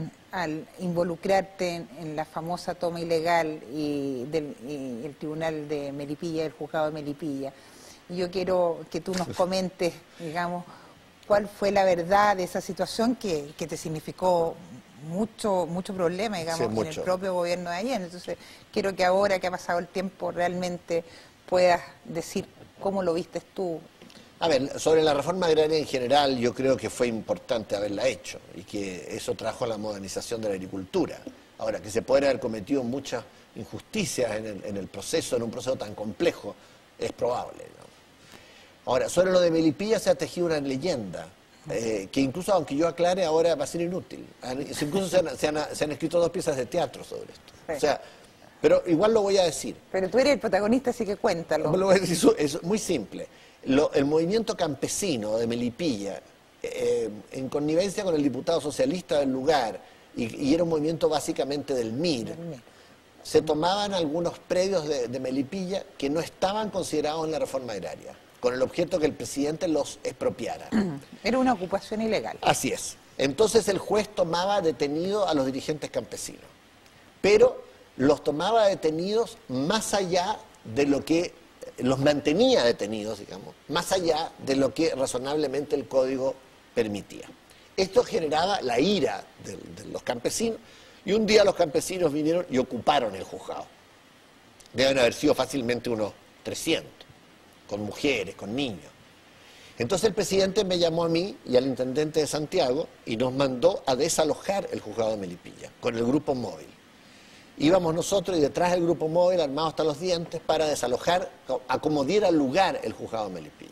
Speaker 1: al involucrarte en, en la famosa toma ilegal y, del, y el tribunal de Melipilla, el juzgado de Melipilla. Y yo quiero que tú nos comentes, digamos, cuál fue la verdad de esa situación que, que te significó mucho mucho problema, digamos, sí, mucho. en el propio gobierno de Allende. Entonces, quiero que ahora que ha pasado el tiempo realmente puedas decir cómo lo vistes tú.
Speaker 2: A ver, sobre la reforma agraria en general, yo creo que fue importante haberla hecho y que eso trajo a la modernización de la agricultura. Ahora, que se pueden haber cometido muchas injusticias en el, en el proceso, en un proceso tan complejo, es probable, ¿no? Ahora, sobre lo de Melipilla se ha tejido una leyenda, eh, que incluso, aunque yo aclare, ahora va a ser inútil. Incluso se han, se han, se han escrito dos piezas de teatro sobre esto. Sí. O sea, pero igual lo voy a decir.
Speaker 1: Pero tú eres el protagonista, así que cuéntalo.
Speaker 2: Lo voy a decir, es muy simple. Lo, el movimiento campesino de Melipilla, eh, en connivencia con el diputado socialista del lugar, y, y era un movimiento básicamente del M I R, se tomaban algunos predios de, de Melipilla que no estaban considerados en la reforma agraria, con el objeto que el presidente los expropiara.
Speaker 1: Era una ocupación ilegal.
Speaker 2: Así es. Entonces el juez tomaba detenido a los dirigentes campesinos, pero los tomaba detenidos más allá de lo que, los mantenía detenidos, digamos, más allá de lo que razonablemente el código permitía. Esto generaba la ira de, de los campesinos, y un día los campesinos vinieron y ocuparon el juzgado. Deben haber sido fácilmente unos trescientos. Con mujeres, con niños. Entonces el presidente me llamó a mí y al intendente de Santiago y nos mandó a desalojar el juzgado de Melipilla con el grupo móvil. Íbamos nosotros y detrás del grupo móvil armados hasta los dientes para desalojar, a como diera lugar el juzgado de Melipilla.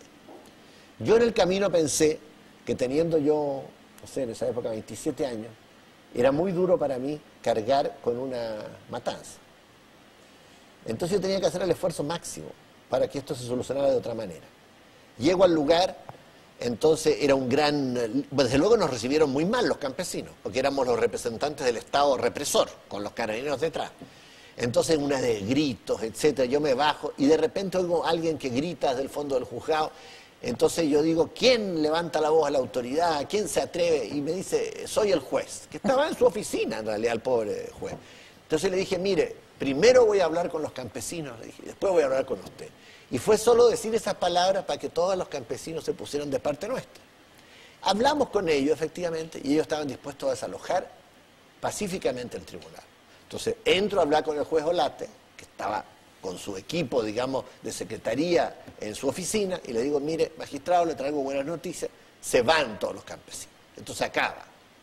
Speaker 2: Yo en el camino pensé que teniendo yo, no sé, en esa época veintisiete años, era muy duro para mí cargar con una matanza. Entonces yo tenía que hacer el esfuerzo máximo para que esto se solucionara de otra manera. Llego al lugar, entonces era un gran... Desde luego nos recibieron muy mal los campesinos, porque éramos los representantes del Estado represor, con los carabineros detrás. Entonces una de gritos, etcétera, yo me bajo y de repente oigo a alguien que grita desde el fondo del juzgado, Entonces yo digo, ¿quién levanta la voz a la autoridad? ¿Quién se atreve? Y me dice, soy el juez, que estaba en su oficina en realidad, el pobre juez. Entonces le dije, mire, primero voy a hablar con los campesinos, le dije, después voy a hablar con usted. Y fue solo decir esas palabras para que todos los campesinos se pusieran de parte nuestra. Hablamos con ellos, efectivamente, y ellos estaban dispuestos a desalojar pacíficamente el tribunal. Entonces entro a hablar con el juez Olate, que estaba con su equipo, digamos, de secretaría en su oficina, y le digo, mire, magistrado, le traigo buenas noticias, se van todos los campesinos. Entonces acaba.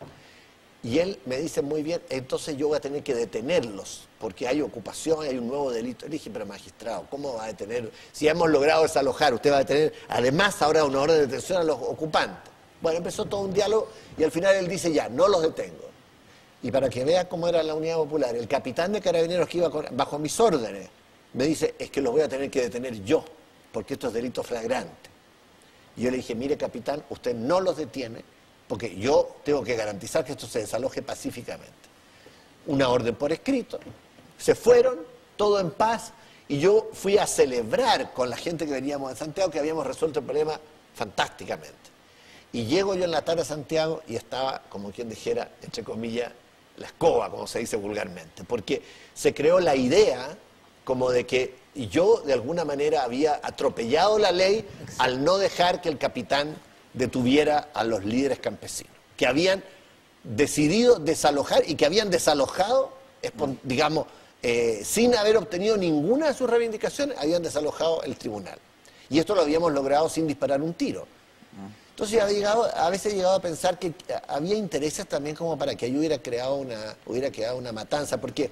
Speaker 2: Y él me dice, muy bien, entonces yo voy a tener que detenerlos, porque hay ocupación, hay un nuevo delito. Le dije, pero magistrado, ¿cómo va a detener? Si hemos logrado desalojar, usted va a detener, además ahora una orden de detención a los ocupantes. Bueno, empezó todo un diálogo, y al final él dice, ya, no los detengo. Y para que vea cómo era la Unidad Popular, el capitán de Carabineros que iba con, bajo mis órdenes, me dice, es que los voy a tener que detener yo, porque esto es delito flagrante. Y yo le dije, mire capitán, usted no los detiene, porque yo tengo que garantizar que esto se desaloje pacíficamente. Una orden por escrito, se fueron, todo en paz, y yo fui a celebrar con la gente que veníamos de Santiago que habíamos resuelto el problema fantásticamente. Y llego yo en la tarde a Santiago y estaba, como quien dijera, entre comillas, la escoba, como se dice vulgarmente, porque se creó la idea como de que yo de alguna manera había atropellado la ley al no dejar que el capitán detuviera a los líderes campesinos, que habían decidido desalojar y que habían desalojado, digamos, eh, sin haber obtenido ninguna de sus reivindicaciones, habían desalojado el tribunal. Y esto lo habíamos logrado sin disparar un tiro. Entonces había llegado, a veces he llegado a pensar que había intereses también como para que ahí hubiera creado una, hubiera quedado una matanza, porque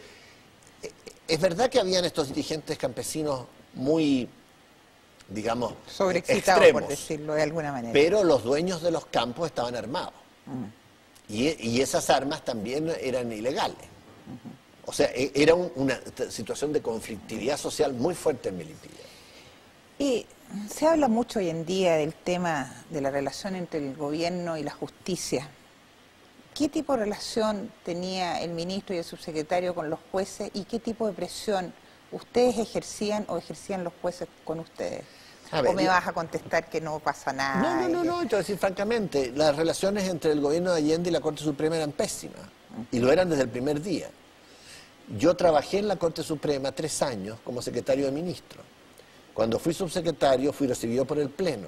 Speaker 2: es verdad que habían estos dirigentes campesinos muy, digamos,
Speaker 1: sobreexcitados, por decirlo de alguna manera.
Speaker 2: Pero los dueños de los campos estaban armados. Mm. Y, y esas armas también eran ilegales. Uh-huh. O sea, era un, una situación de conflictividad social muy fuerte en Melipilla.
Speaker 1: Y se habla mucho hoy en día del tema de la relación entre el gobierno y la justicia. ¿Qué tipo de relación tenía el ministro y el subsecretario con los jueces y qué tipo de presión ustedes ejercían o ejercían los jueces con ustedes? Ver, ¿O me vas a contestar que no pasa nada?
Speaker 2: No, no, no, no, te voy a decir francamente, las relaciones entre el gobierno de Allende y la Corte Suprema eran pésimas, y lo eran desde el primer día. Yo trabajé en la Corte Suprema tres años como secretario de ministro. Cuando fui subsecretario fui recibido por el Pleno,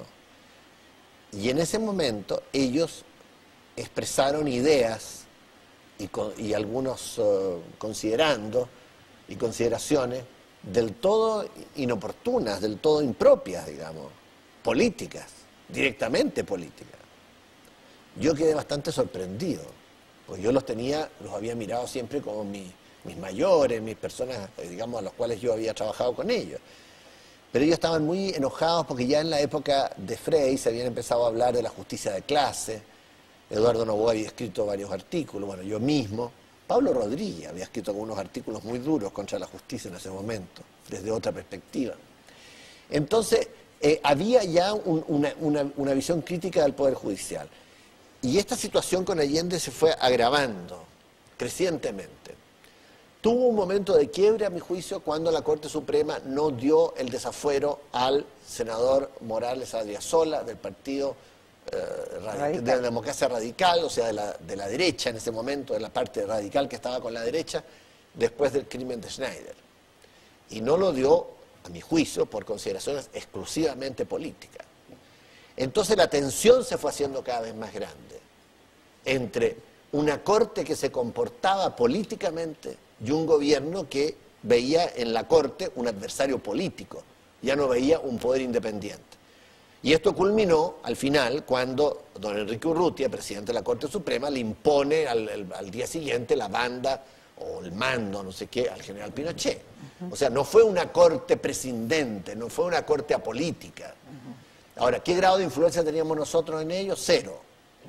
Speaker 2: y en ese momento ellos expresaron ideas y, con, y algunos uh, considerando y consideraciones del todo inoportunas, del todo impropias, digamos, políticas, directamente políticas. Yo quedé bastante sorprendido, pues yo los tenía, los había mirado siempre como mi, mis mayores, mis personas, digamos, a los cuales yo había trabajado con ellos. Pero ellos estaban muy enojados porque ya en la época de Frey se habían empezado a hablar de la justicia de clase. Eduardo Novoa había escrito varios artículos, bueno, yo mismo. Pablo Rodríguez había escrito algunos artículos muy duros contra la justicia en ese momento, desde otra perspectiva. Entonces, eh, había ya un, una, una, una visión crítica del Poder Judicial. Y esta situación con Allende se fue agravando crecientemente. Tuvo un momento de quiebre, a mi juicio, cuando la Corte Suprema no dio el desafuero al senador Morales Adriasola del partido Eh, de la democracia radical, o sea, de la, de la derecha en ese momento, de la parte radical que estaba con la derecha, después del crimen de Schneider. Y no lo dio, a mi juicio, por consideraciones exclusivamente políticas. Entonces la tensión se fue haciendo cada vez más grande entre una corte que se comportaba políticamente y un gobierno que veía en la corte un adversario político, ya no veía un poder independiente. Y esto culminó al final cuando don Enrique Urrutia, presidente de la Corte Suprema, le impone al, al, al día siguiente la banda o el mando, no sé qué, al general Pinochet. Uh-huh. O sea, no fue una corte prescindente, no fue una corte apolítica. Uh-huh. Ahora, ¿qué grado de influencia teníamos nosotros en ellos? Cero.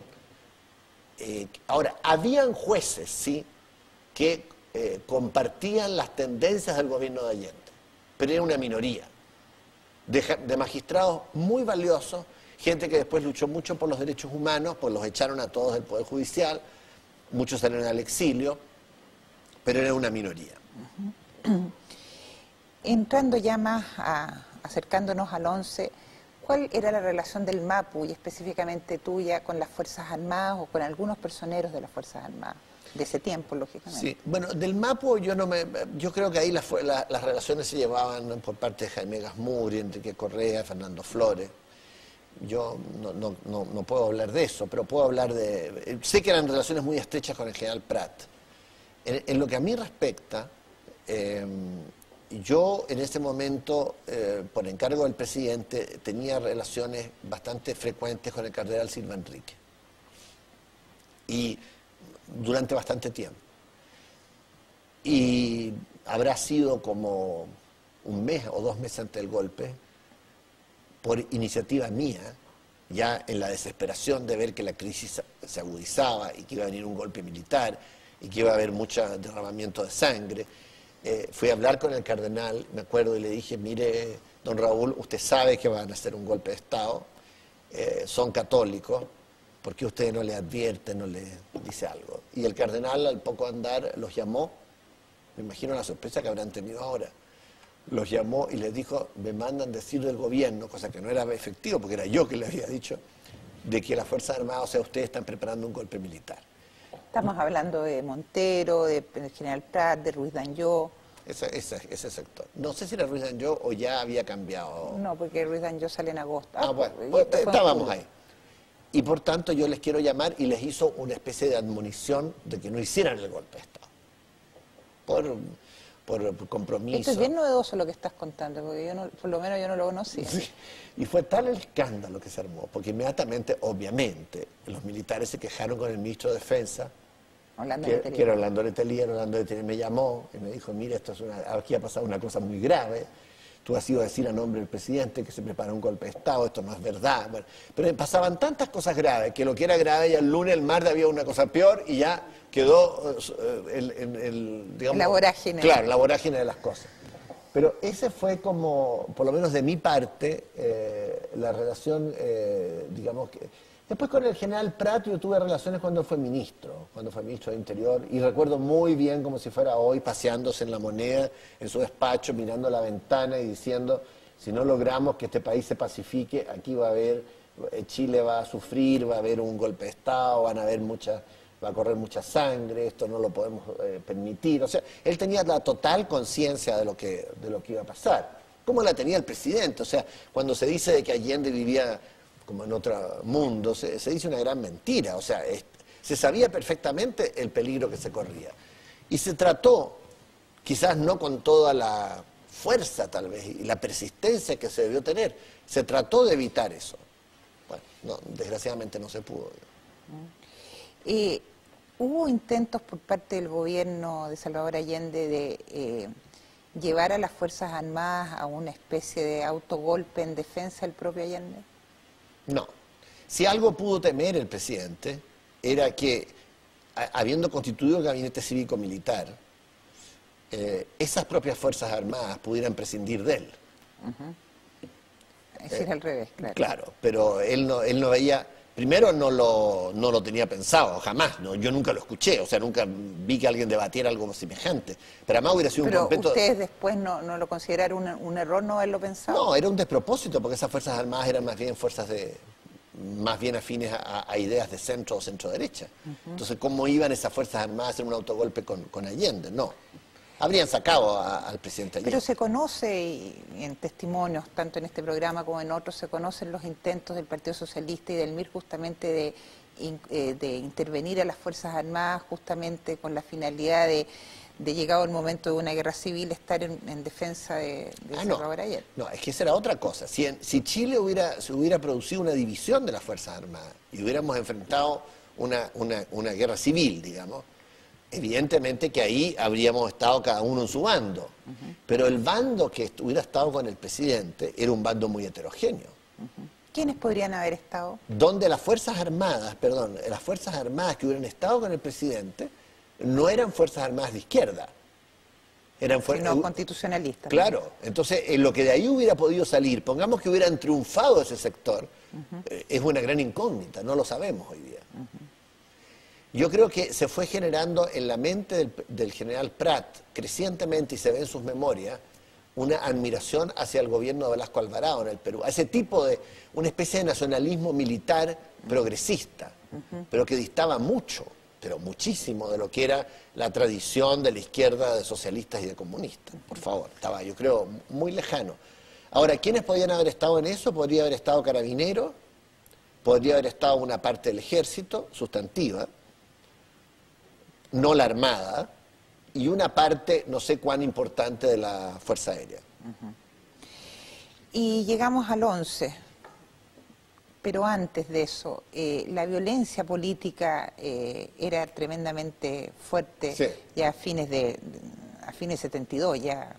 Speaker 2: Eh, ahora, habían jueces, sí, que eh, compartían las tendencias del gobierno de Allende, pero era una minoría. De, de magistrados muy valiosos, gente que después luchó mucho por los derechos humanos, pues los echaron a todos del Poder Judicial, muchos salieron al exilio, pero era una minoría.
Speaker 1: Entrando ya más, a, acercándonos al once, ¿Cuál era la relación del MAPU y específicamente tuya con las Fuerzas Armadas o con algunos personeros de las Fuerzas Armadas? De ese tiempo, lógicamente.
Speaker 2: Sí, bueno, del MAPU yo no me, yo creo que ahí las, la, las relaciones se llevaban por parte de Jaime Gasmuri, Enrique Correa, Fernando Flores. Yo no, no, no, no puedo hablar de eso, pero puedo hablar de... Sé que eran relaciones muy estrechas con el general Prat. En, en lo que a mí respecta, eh, yo en ese momento, eh, por encargo del presidente, tenía relaciones bastante frecuentes con el cardenal Silva Enrique. Y durante bastante tiempo. Y habrá sido como un mes o dos meses antes del golpe, por iniciativa mía, ya en la desesperación de ver que la crisis se agudizaba y que iba a venir un golpe militar y que iba a haber mucho derramamiento de sangre, eh, fui a hablar con el cardenal, me acuerdo, y le dije, mire, don Raúl, usted sabe que van a hacer un golpe de Estado, eh, son católicos, ¿por qué usted no le advierte, no le dice algo? Y el cardenal al poco andar los llamó, me imagino la sorpresa que habrán tenido ahora, los llamó y les dijo, me mandan decir del gobierno, cosa que no era efectivo porque era yo que le había dicho, de que las Fuerzas Armadas, o sea, ustedes están preparando un golpe militar.
Speaker 1: Estamos hablando de Montero, de, del general Prat, de Ruiz Danló.
Speaker 2: Ese, ese, ese sector. No sé si era Ruiz Danló o ya había cambiado.
Speaker 1: No, porque Ruiz Danló sale en agosto.
Speaker 2: Ah, bueno, pues, estábamos ahí. Y por tanto yo les quiero llamar y les hizo una especie de admonición de que no hicieran el golpe de Estado. Por, por, por compromiso.
Speaker 1: Esto es bien novedoso lo que estás contando, porque yo no, por lo menos yo no lo conocía.
Speaker 2: Sí. Y fue tal el escándalo que se armó, porque inmediatamente, obviamente, los militares se quejaron con el ministro de Defensa,
Speaker 1: Orlando
Speaker 2: que,
Speaker 1: Letelier.
Speaker 2: que era Orlando Letelier. Orlando Letelier me llamó y me dijo, mire, esto es una, aquí ha pasado una cosa muy grave. Tú has ido a decir a nombre del presidente que se prepara un golpe de Estado, esto no es verdad. Bueno, pero pasaban tantas cosas graves, que lo que era grave ya el lunes, el martes había una cosa peor y ya quedó uh, el, el, el, digamos...
Speaker 1: La vorágine.
Speaker 2: Claro, la vorágine de las cosas. Pero ese fue como, por lo menos de mi parte, eh, la relación, eh, digamos que... Después con el general Prat yo tuve relaciones cuando fue ministro, cuando fue ministro de Interior, y recuerdo muy bien como si fuera hoy, paseándose en La Moneda, en su despacho, mirando la ventana y diciendo, si no logramos que este país se pacifique, aquí va a haber, Chile va a sufrir, va a haber un golpe de Estado, van a haber mucha, va a correr mucha sangre, esto no lo podemos eh, permitir. O sea, él tenía la total conciencia de lo que, de lo que iba a pasar, como la tenía el presidente. O sea, cuando se dice de que Allende vivía como en otro mundo, se, se dice una gran mentira. O sea, es, se sabía perfectamente el peligro que se corría. Y se trató, quizás no con toda la fuerza tal vez, y la persistencia que se debió tener, se trató de evitar eso. Bueno, no, desgraciadamente no se pudo.
Speaker 1: Eh, ¿Hubo intentos por parte del gobierno de Salvador Allende de eh, llevar a las Fuerzas Armadas a una especie de autogolpe en defensa del propio Allende?
Speaker 2: No. Si algo pudo temer el presidente era que, a, habiendo constituido el gabinete cívico-militar, eh, esas propias Fuerzas Armadas pudieran prescindir de él.
Speaker 1: Uh-huh. Es decir, eh, al revés, claro.
Speaker 2: Claro, pero él no, él no veía... Primero no lo, no lo tenía pensado, jamás. No, yo nunca lo escuché, o sea, nunca vi que alguien debatiera algo semejante. Pero además hubiera sido
Speaker 1: pero
Speaker 2: un completo...
Speaker 1: ¿ustedes después no, no lo consideraron un, un error no haberlo pensado?
Speaker 2: No, era un despropósito, porque esas Fuerzas Armadas eran más bien fuerzas de... más bien afines a, a ideas de centro o centro-derecha. Uh-huh. Entonces, ¿cómo iban esas Fuerzas Armadas a hacer un autogolpe con, con Allende? No. Habrían sacado a, al presidente Allende.
Speaker 1: Pero se conoce, y en testimonios, tanto en este programa como en otros, se conocen los intentos del Partido Socialista y del M I R justamente de, eh, de intervenir a las Fuerzas Armadas justamente con la finalidad de, de llegado el momento de una guerra civil, estar en, en defensa de, de
Speaker 2: ah,
Speaker 1: Salvador
Speaker 2: no.
Speaker 1: Allende.
Speaker 2: No, es que esa era otra cosa. Si, en, si Chile hubiera, se hubiera producido una división de las Fuerzas Armadas y hubiéramos enfrentado una, una, una guerra civil, digamos, evidentemente que ahí habríamos estado cada uno en su bando. Uh-huh. Pero el bando que hubiera estado con el presidente era un bando muy heterogéneo.
Speaker 1: Uh-huh. ¿Quiénes podrían haber estado?
Speaker 2: Donde las Fuerzas Armadas, perdón, las Fuerzas Armadas que hubieran estado con el presidente no eran Fuerzas Armadas de izquierda. Eran
Speaker 1: fuerzas no constitucionalistas.
Speaker 2: Claro, ¿no? Entonces en lo que de ahí hubiera podido salir, pongamos que hubieran triunfado ese sector, uh-huh. eh, es una gran incógnita, no lo sabemos hoy día. Uh-huh. Yo creo que se fue generando en la mente del, del general Prat, crecientemente, y se ve en sus memorias, una admiración hacia el gobierno de Velasco Alvarado en el Perú, a ese tipo de, una especie de nacionalismo militar progresista, uh-huh. pero que distaba mucho, pero muchísimo de lo que era la tradición de la izquierda de socialistas y de comunistas. Por favor, estaba, yo creo, muy lejano. Ahora, ¿quiénes podían haber estado en eso? Podría haber estado Carabineros, podría haber estado una parte del ejército, sustantiva, no la Armada, y una parte, no sé cuán importante, de la Fuerza Aérea.
Speaker 1: Uh-huh. Y llegamos al once, pero antes de eso, eh, la violencia política eh, era tremendamente fuerte, sí. ya a fines de, a fines de setenta y dos, ya.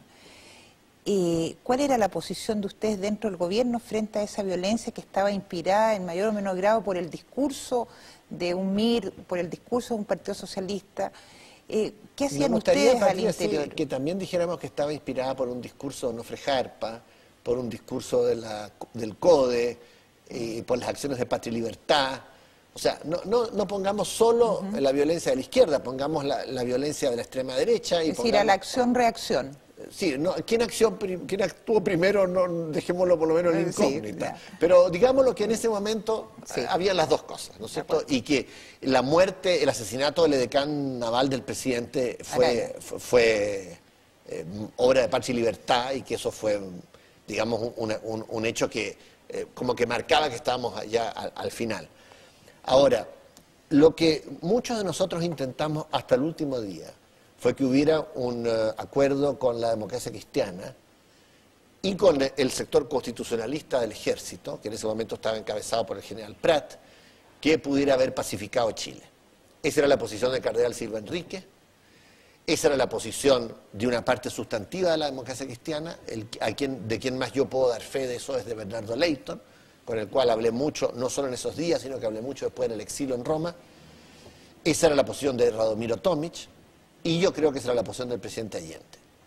Speaker 1: Eh, ¿Cuál era la posición de ustedes dentro del gobierno frente a esa violencia que estaba inspirada en mayor o menor grado por el discurso de un M I R, por el discurso de un partido socialista? Eh, ¿Qué hacían ustedes al interior?
Speaker 2: Que también dijéramos que estaba inspirada por un discurso de Onofre Jarpa, por un discurso de la, del CODE, eh, por las acciones de Patria y Libertad. O sea, no, no, no pongamos solo uh-huh. la violencia de la izquierda, pongamos la, la violencia de la extrema derecha. Y
Speaker 1: es decir,
Speaker 2: pongamos...
Speaker 1: a la acción-reacción.
Speaker 2: Sí, no, ¿quién, acción, ¿quién actuó primero? No, dejémoslo por lo menos en incógnita. Sí, pero digámoslo que en ese momento sí. había las dos cosas, ¿no es cierto? Y que la muerte, el asesinato del edecán naval del presidente fue, fue, fue eh, obra de Patria y Libertad, y que eso fue, digamos, un, un, un hecho que eh, como que marcaba que estábamos ya al, al final. Ahora, lo que muchos de nosotros intentamos hasta el último día fue que hubiera un uh, acuerdo con la democracia cristiana y con el sector constitucionalista del ejército, que en ese momento estaba encabezado por el general Prat, que pudiera haber pacificado Chile. Esa era la posición del cardenal Silva Enrique, esa era la posición de una parte sustantiva de la democracia cristiana, el, a quien, de quien más yo puedo dar fe de eso es de Bernardo Leyton, con el cual hablé mucho, no solo en esos días, sino que hablé mucho después en el exilio en Roma. Esa era la posición de Radomiro Tomic, y yo creo que esa era la posición del presidente Allende.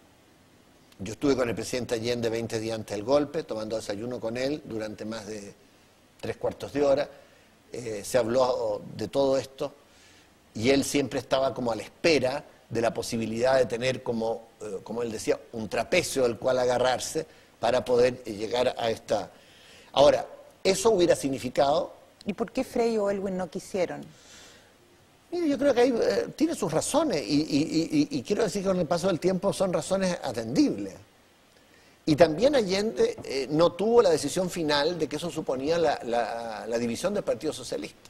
Speaker 2: Yo estuve con el presidente Allende veinte días antes del golpe, tomando desayuno con él durante más de tres cuartos de hora. Eh, se habló de todo esto y él siempre estaba como a la espera de la posibilidad de tener, como, eh, como él decía, un trapecio del cual agarrarse para poder llegar a esta... Ahora, eso hubiera significado...
Speaker 1: ¿Y por qué Frei o Elwin no quisieron?
Speaker 2: Yo creo que ahí eh, tiene sus razones y, y, y, y quiero decir que con el paso del tiempo son razones atendibles. Y también Allende eh, no tuvo la decisión final de que eso suponía la, la, la división del Partido Socialista.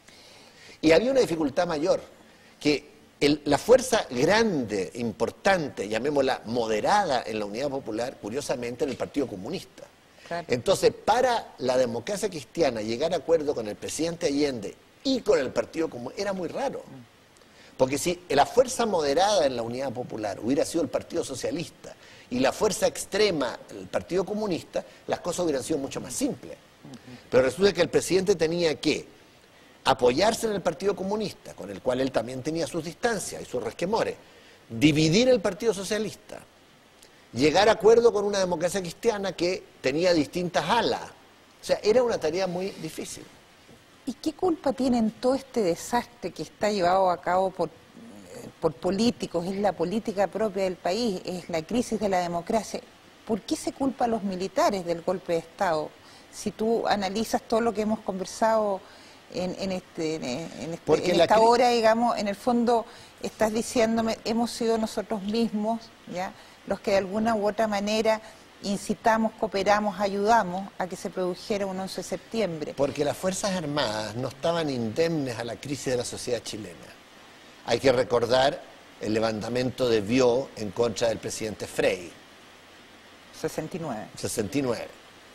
Speaker 2: Y había una dificultad mayor, que el, la fuerza grande, importante, llamémosla moderada en la Unidad Popular, curiosamente era el Partido Comunista. Claro. Entonces, para la democracia cristiana llegar a acuerdo con el presidente Allende y con el Partido Comunista era muy raro. Porque si la fuerza moderada en la Unidad Popular hubiera sido el Partido Socialista y la fuerza extrema el Partido Comunista, las cosas hubieran sido mucho más simples. Pero resulta que el presidente tenía que apoyarse en el Partido Comunista, con el cual él también tenía sus distancias y sus resquemores, dividir el Partido Socialista, llegar a acuerdo con una democracia cristiana que tenía distintas alas. O sea, era una tarea muy difícil.
Speaker 1: ¿Y qué culpa tienen todo este desastre que está llevado a cabo por, por políticos? Es la política propia del país, es la crisis de la democracia. ¿Por qué se culpa a los militares del golpe de Estado? Si tú analizas todo lo que hemos conversado en, en, este, en, este, en esta hora, digamos, en el fondo estás diciéndome, hemos sido nosotros mismos, ¿ya?, los que de alguna u otra manera incitamos, cooperamos, ayudamos a que se produjera un once de septiembre.
Speaker 2: Porque las Fuerzas Armadas no estaban indemnes a la crisis de la sociedad chilena. Hay que recordar el levantamiento de Biot en contra del presidente Frei.
Speaker 1: sesenta y nueve.
Speaker 2: sesenta y nueve.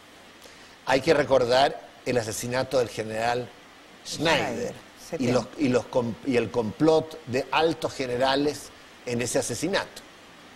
Speaker 2: Hay que recordar el asesinato del general Schneider, Schneider y, los, y, los, y el complot de altos generales en ese asesinato.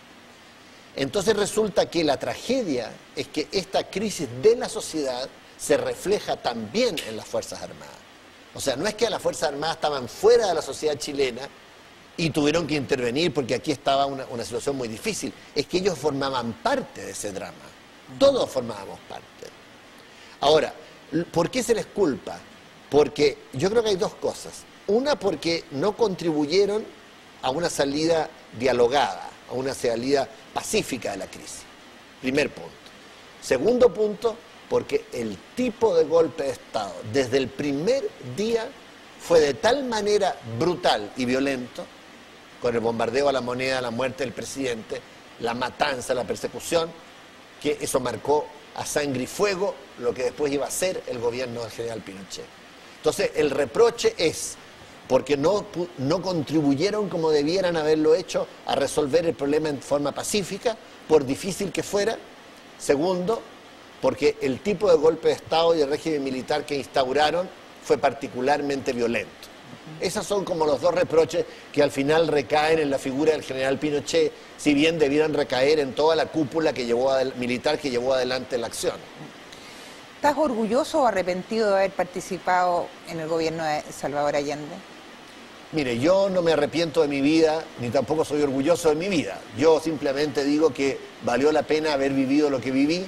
Speaker 2: Entonces resulta que la tragedia es que esta crisis de la sociedad se refleja también en las Fuerzas Armadas. O sea, no es que las Fuerzas Armadas estaban fuera de la sociedad chilena y tuvieron que intervenir porque aquí estaba una, una situación muy difícil. Es que ellos formaban parte de ese drama. Todos formábamos parte. Ahora, ¿por qué se les culpa? Porque yo creo que hay dos cosas. Una, porque no contribuyeron a una salida dialogada, a una salida pacífica de la crisis. Primer punto. Segundo punto, porque el tipo de golpe de Estado desde el primer día fue de tal manera brutal y violento, con el bombardeo a la moneda, la muerte del presidente, la matanza, la persecución, que eso marcó a sangre y fuego lo que después iba a ser el gobierno del general Pinochet. Entonces, el reproche es porque no, no contribuyeron como debieran haberlo hecho a resolver el problema en forma pacífica, por difícil que fuera. Segundo, porque el tipo de golpe de Estado y el régimen militar que instauraron fue particularmente violento. Esos son como los dos reproches que al final recaen en la figura del general Pinochet, si bien debieran recaer en toda la cúpula que llevó a, militar que llevó adelante la acción.
Speaker 1: ¿Estás orgulloso o arrepentido de haber participado en el gobierno de Salvador Allende?
Speaker 2: Mire, yo no me arrepiento de mi vida, ni tampoco soy orgulloso de mi vida. Yo simplemente digo que valió la pena haber vivido lo que viví.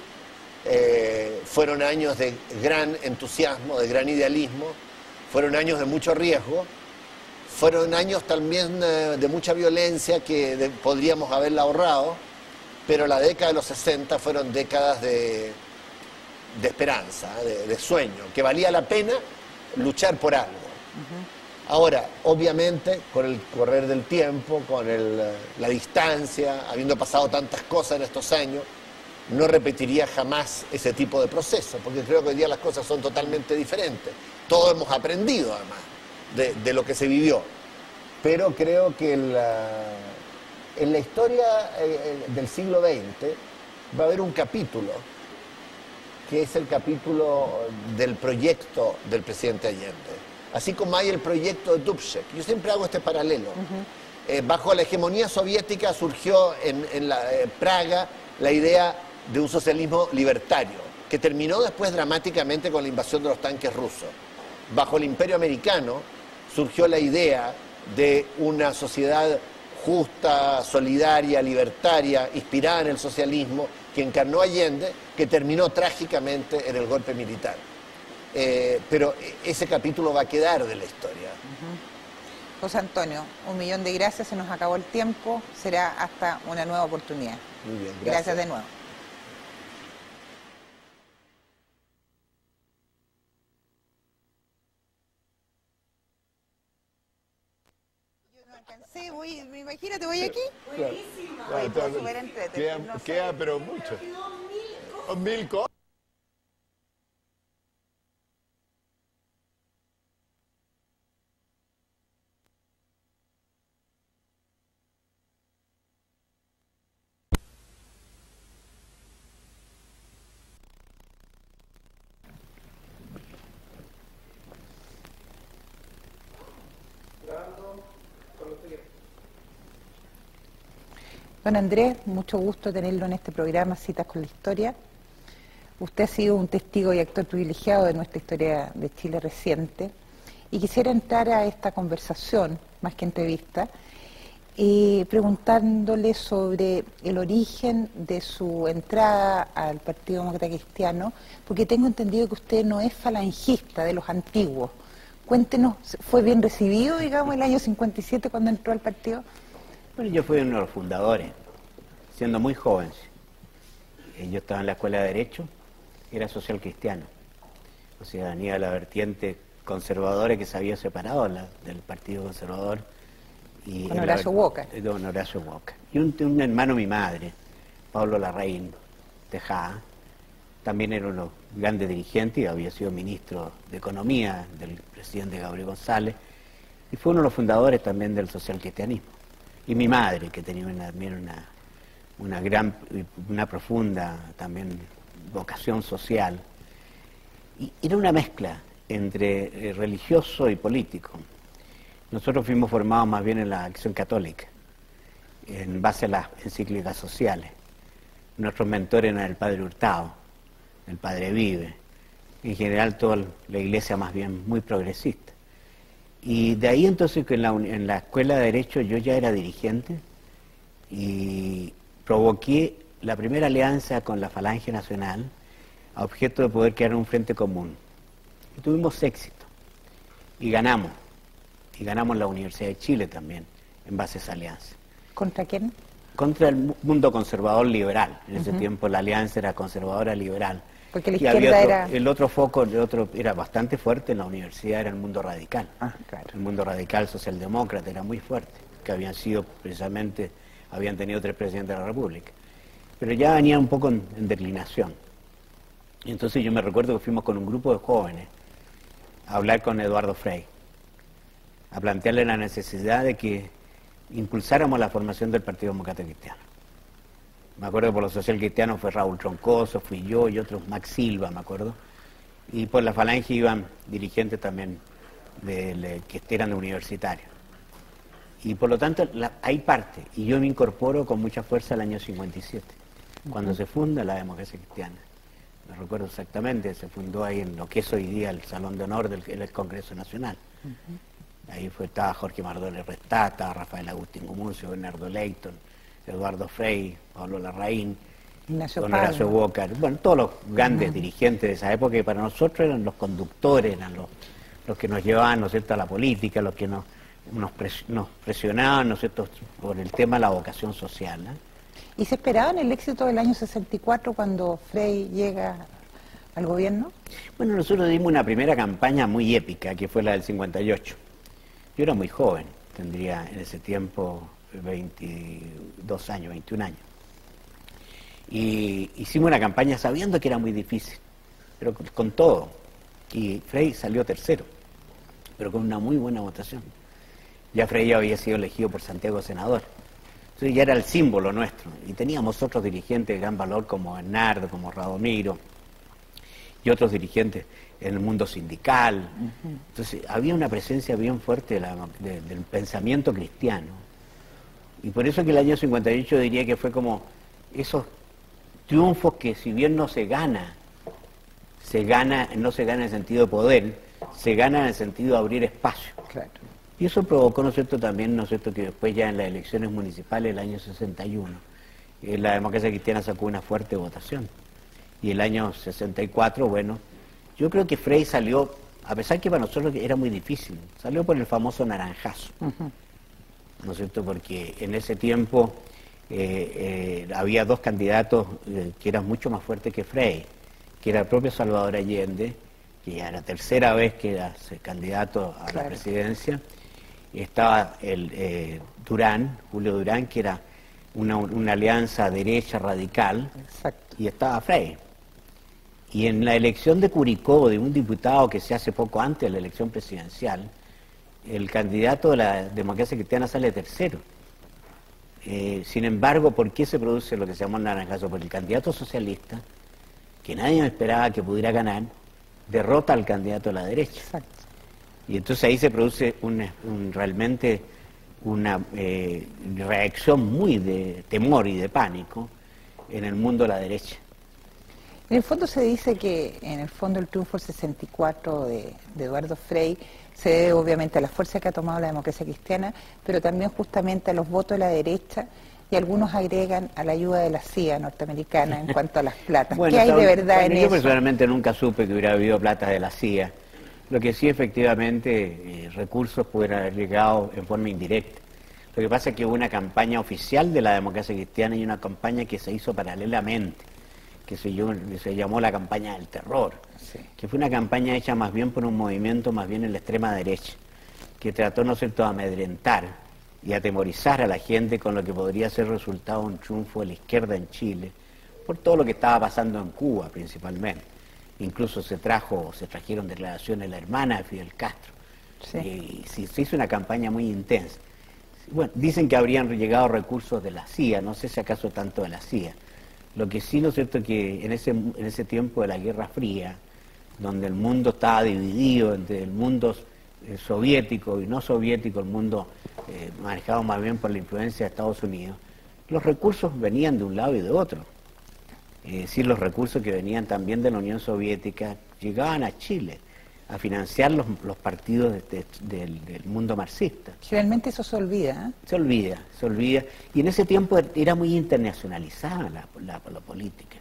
Speaker 2: Eh, fueron años de gran entusiasmo, de gran idealismo, fueron años de mucho riesgo, fueron años también eh, de mucha violencia que de, podríamos haberla ahorrado, pero la década de los sesenta fueron décadas de, de esperanza, de, de sueño, que valía la pena luchar por algo. Uh-huh. Ahora, obviamente, con el correr del tiempo, con el, la distancia, habiendo pasado tantas cosas en estos años, no repetiría jamás ese tipo de proceso, porque creo que hoy día las cosas son totalmente diferentes. Todos hemos aprendido, además, de, de lo que se vivió. Pero creo que la, en la historia eh, del siglo veinte va a haber un capítulo, que es el capítulo del proyecto del presidente Allende. Así como hay el proyecto de Dubček. Yo siempre hago este paralelo. Uh-huh. eh, bajo la hegemonía soviética surgió en, en la, eh, Praga la idea de un socialismo libertario, que terminó después dramáticamente con la invasión de los tanques rusos. Bajo el imperio americano surgió la idea de una sociedad justa, solidaria, libertaria, inspirada en el socialismo, que encarnó Allende, que terminó trágicamente en el golpe militar. Eh, pero ese capítulo va a quedar de la historia.
Speaker 1: Uh-huh. José Antonio, un millón de gracias, se nos acabó el tiempo, será hasta una nueva oportunidad.
Speaker 2: Muy bien, gracias.
Speaker 1: Gracias de nuevo. Yo no alcancé, voy, imagínate, voy aquí.
Speaker 3: Buenísimo.
Speaker 1: Oye, todo súper entretenido.
Speaker 3: Queda,
Speaker 1: No
Speaker 3: queda
Speaker 1: sé.
Speaker 3: pero mucho.
Speaker 1: Quedó mil cosas.
Speaker 3: Mil cosas.
Speaker 1: Don Andrés, mucho gusto tenerlo en este programa Citas con la Historia. Usted ha sido un testigo y actor privilegiado de nuestra historia de Chile reciente y quisiera entrar a esta conversación, más que entrevista, eh, preguntándole sobre el origen de su entrada al Partido Demócrata Cristiano, porque tengo entendido que usted no es falangista de los antiguos. Cuéntenos, ¿fue bien recibido, digamos, el año cincuenta y siete cuando entró al partido?
Speaker 4: Bueno, yo fui uno de los fundadores, siendo muy joven. Yo estaba en la Escuela de Derecho, era social cristiano. O sea, venía de la vertiente conservadora que se había separado la, del Partido Conservador. Y
Speaker 1: Con Horacio Walker.
Speaker 4: Don Horacio Walker. Y un, un hermano de mi madre, Pablo Larraín Tejada, también era uno grandes dirigentes y había sido ministro de Economía del presidente Gabriel González. Y fue uno de los fundadores también del social cristianismo. Y mi madre, que tenía una, también una, una gran, una profunda también vocación social. Y era una mezcla entre religioso y político. Nosotros fuimos formados más bien en la Acción Católica, en base a las encíclicas sociales. Nuestros mentores eran el Padre Hurtado, el Padre Vive, en general toda la iglesia más bien muy progresista. Y de ahí entonces que en la, en la Escuela de Derecho yo ya era dirigente y provoqué la primera alianza con la Falange Nacional a objeto de poder crear un frente común. Y tuvimos éxito y ganamos. Y ganamos la Universidad de Chile también en base a esa alianza.
Speaker 1: ¿Contra quién?
Speaker 4: contra el mundo conservador liberal. En ese uh-huh. tiempo la alianza era conservadora liberal.
Speaker 1: Porque la
Speaker 4: y
Speaker 1: izquierda
Speaker 4: había otro,
Speaker 1: era...
Speaker 4: el otro foco, el otro era bastante fuerte en la universidad, era el mundo radical.
Speaker 1: Ah, claro.
Speaker 4: El mundo radical socialdemócrata era muy fuerte, que habían sido precisamente, habían tenido tres presidentes de la República. Pero ya venía un poco en, en declinación. Y entonces yo me recuerdo que fuimos con un grupo de jóvenes a hablar con Eduardo Frei, a plantearle la necesidad de que impulsáramos la formación del Partido Demócrata Cristiano. Me acuerdo que por los social cristianos fue Raúl Troncoso, fui yo y otros, Max Silva, me acuerdo. Y por la Falange iban dirigentes también de, de, que eran universitarios. Y por lo tanto, la, hay parte, y yo me incorporo con mucha fuerza al año cincuenta y siete, uh-huh. cuando se funda la democracia cristiana. Me recuerdo exactamente, se fundó ahí en lo que es hoy día el Salón de Honor del, del Congreso Nacional. Uh-huh. Ahí fue, estaba Jorge Mardone Restata, Rafael Agustín Gumucio, Bernardo Leighton, Eduardo Frei, Pablo Larraín,
Speaker 1: Ignacio
Speaker 4: don Horacio Walker, bueno, todos los grandes uh-huh. dirigentes de esa época, que para nosotros eran los conductores, eran los, los que nos llevaban, ¿no es cierto?, a la política, los que nos, nos, pres, nos presionaban, ¿no es cierto?, por el tema de la vocación social, ¿eh?
Speaker 1: ¿Y se esperaba en el éxito del año sesenta y cuatro cuando Frei llega al gobierno?
Speaker 4: Bueno, nosotros dimos una primera campaña muy épica, que fue la del cincuenta y ocho. Yo era muy joven, tendría en ese tiempo veintidós años, veintiún años. Y hicimos una campaña sabiendo que era muy difícil, pero con, con todo. Y Frei salió tercero, pero con una muy buena votación. Ya Frei ya había sido elegido por Santiago senador. Entonces ya era el símbolo nuestro. Y teníamos otros dirigentes de gran valor como Bernardo, como Radomiro, y otros dirigentes en el mundo sindical. Uh-huh. Entonces había una presencia bien fuerte de la, de, del pensamiento cristiano. Y por eso que el año cincuenta y ocho diría que fue como esos triunfos que, si bien no se gana, se gana, no se gana en el sentido de poder, se gana en el sentido de abrir espacio.
Speaker 1: Claro.
Speaker 4: Y eso provocó, ¿no es cierto?, también, ¿no es cierto?, que después ya en las elecciones municipales del año sesenta y uno, eh, la democracia cristiana sacó una fuerte votación. Y el año sesenta y cuatro, bueno, yo creo que Frei salió, a pesar que para nosotros era muy difícil, salió por el famoso naranjazo. Uh-huh. ¿No es cierto?, porque en ese tiempo eh, eh, había dos candidatos eh, que eran mucho más fuertes que Frei, que era el propio Salvador Allende, que ya era la tercera vez que era candidato a claro. la presidencia, y estaba el eh, Durán, Julio Durán, que era una, una alianza derecha radical.
Speaker 1: Exacto.
Speaker 4: Y estaba Frei. Y en la elección de Curicó, de un diputado que se hace poco antes de la elección presidencial, el candidato de la democracia cristiana sale tercero. Eh, sin embargo, ¿por qué se produce lo que se llama el naranjazo? Porque el candidato socialista, que nadie esperaba que pudiera ganar, derrota al candidato de la derecha.
Speaker 1: Exacto.
Speaker 4: Y entonces ahí se produce una, un, realmente una eh, reacción muy de temor y de pánico en el mundo de la derecha.
Speaker 1: En el fondo se dice que en el fondo el triunfo del sesenta y cuatro de, de Eduardo Frei se debe obviamente a la fuerza que ha tomado la democracia cristiana, pero también justamente a los votos de la derecha, y algunos agregan a la ayuda de la C I A norteamericana en cuanto a las platas.
Speaker 4: Bueno,
Speaker 1: ¿qué hay de verdad
Speaker 4: bueno,
Speaker 1: en
Speaker 4: yo
Speaker 1: eso?
Speaker 4: Yo personalmente nunca supe que hubiera habido plata de la C I A. Lo que sí, efectivamente, eh, recursos pudieran haber llegado en forma indirecta. Lo que pasa es que hubo una campaña oficial de la democracia cristiana y una campaña que se hizo paralelamente, que se, que se llamó la campaña del terror, sí. que fue una campaña hecha más bien por un movimiento más bien en la extrema derecha, que trató, ¿no es cierto?, de amedrentar y atemorizar a la gente con lo que podría ser resultado un triunfo de la izquierda en Chile, por todo lo que estaba pasando en Cuba principalmente. Incluso se trajo, se trajeron declaraciones de la hermana de Fidel Castro. Sí. Y se, se hizo una campaña muy intensa. Bueno, dicen que habrían llegado recursos de la C I A, no sé si acaso tanto de la C I A. Lo que sí, ¿no es cierto?, que en ese, en ese tiempo de la Guerra Fría, donde el mundo estaba dividido entre el mundo eh, soviético y no soviético, el mundo eh, manejado más bien por la influencia de Estados Unidos, los recursos venían de un lado y de otro. Es decir, los recursos que venían también de la Unión Soviética llegaban a Chile a financiar los, los partidos de, de, del, del mundo marxista.
Speaker 1: Generalmente eso se olvida. ¿eh?
Speaker 4: Se olvida, se olvida. Y en ese tiempo era muy internacionalizada la, la, la política.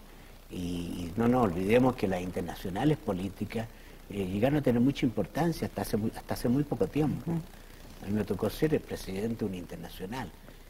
Speaker 4: Y no nos olvidemos que las internacionales políticas eh, llegaron a tener mucha importancia hasta hace muy, hasta hace muy poco tiempo. Uh-huh. A mí me tocó ser el presidente de una internacional.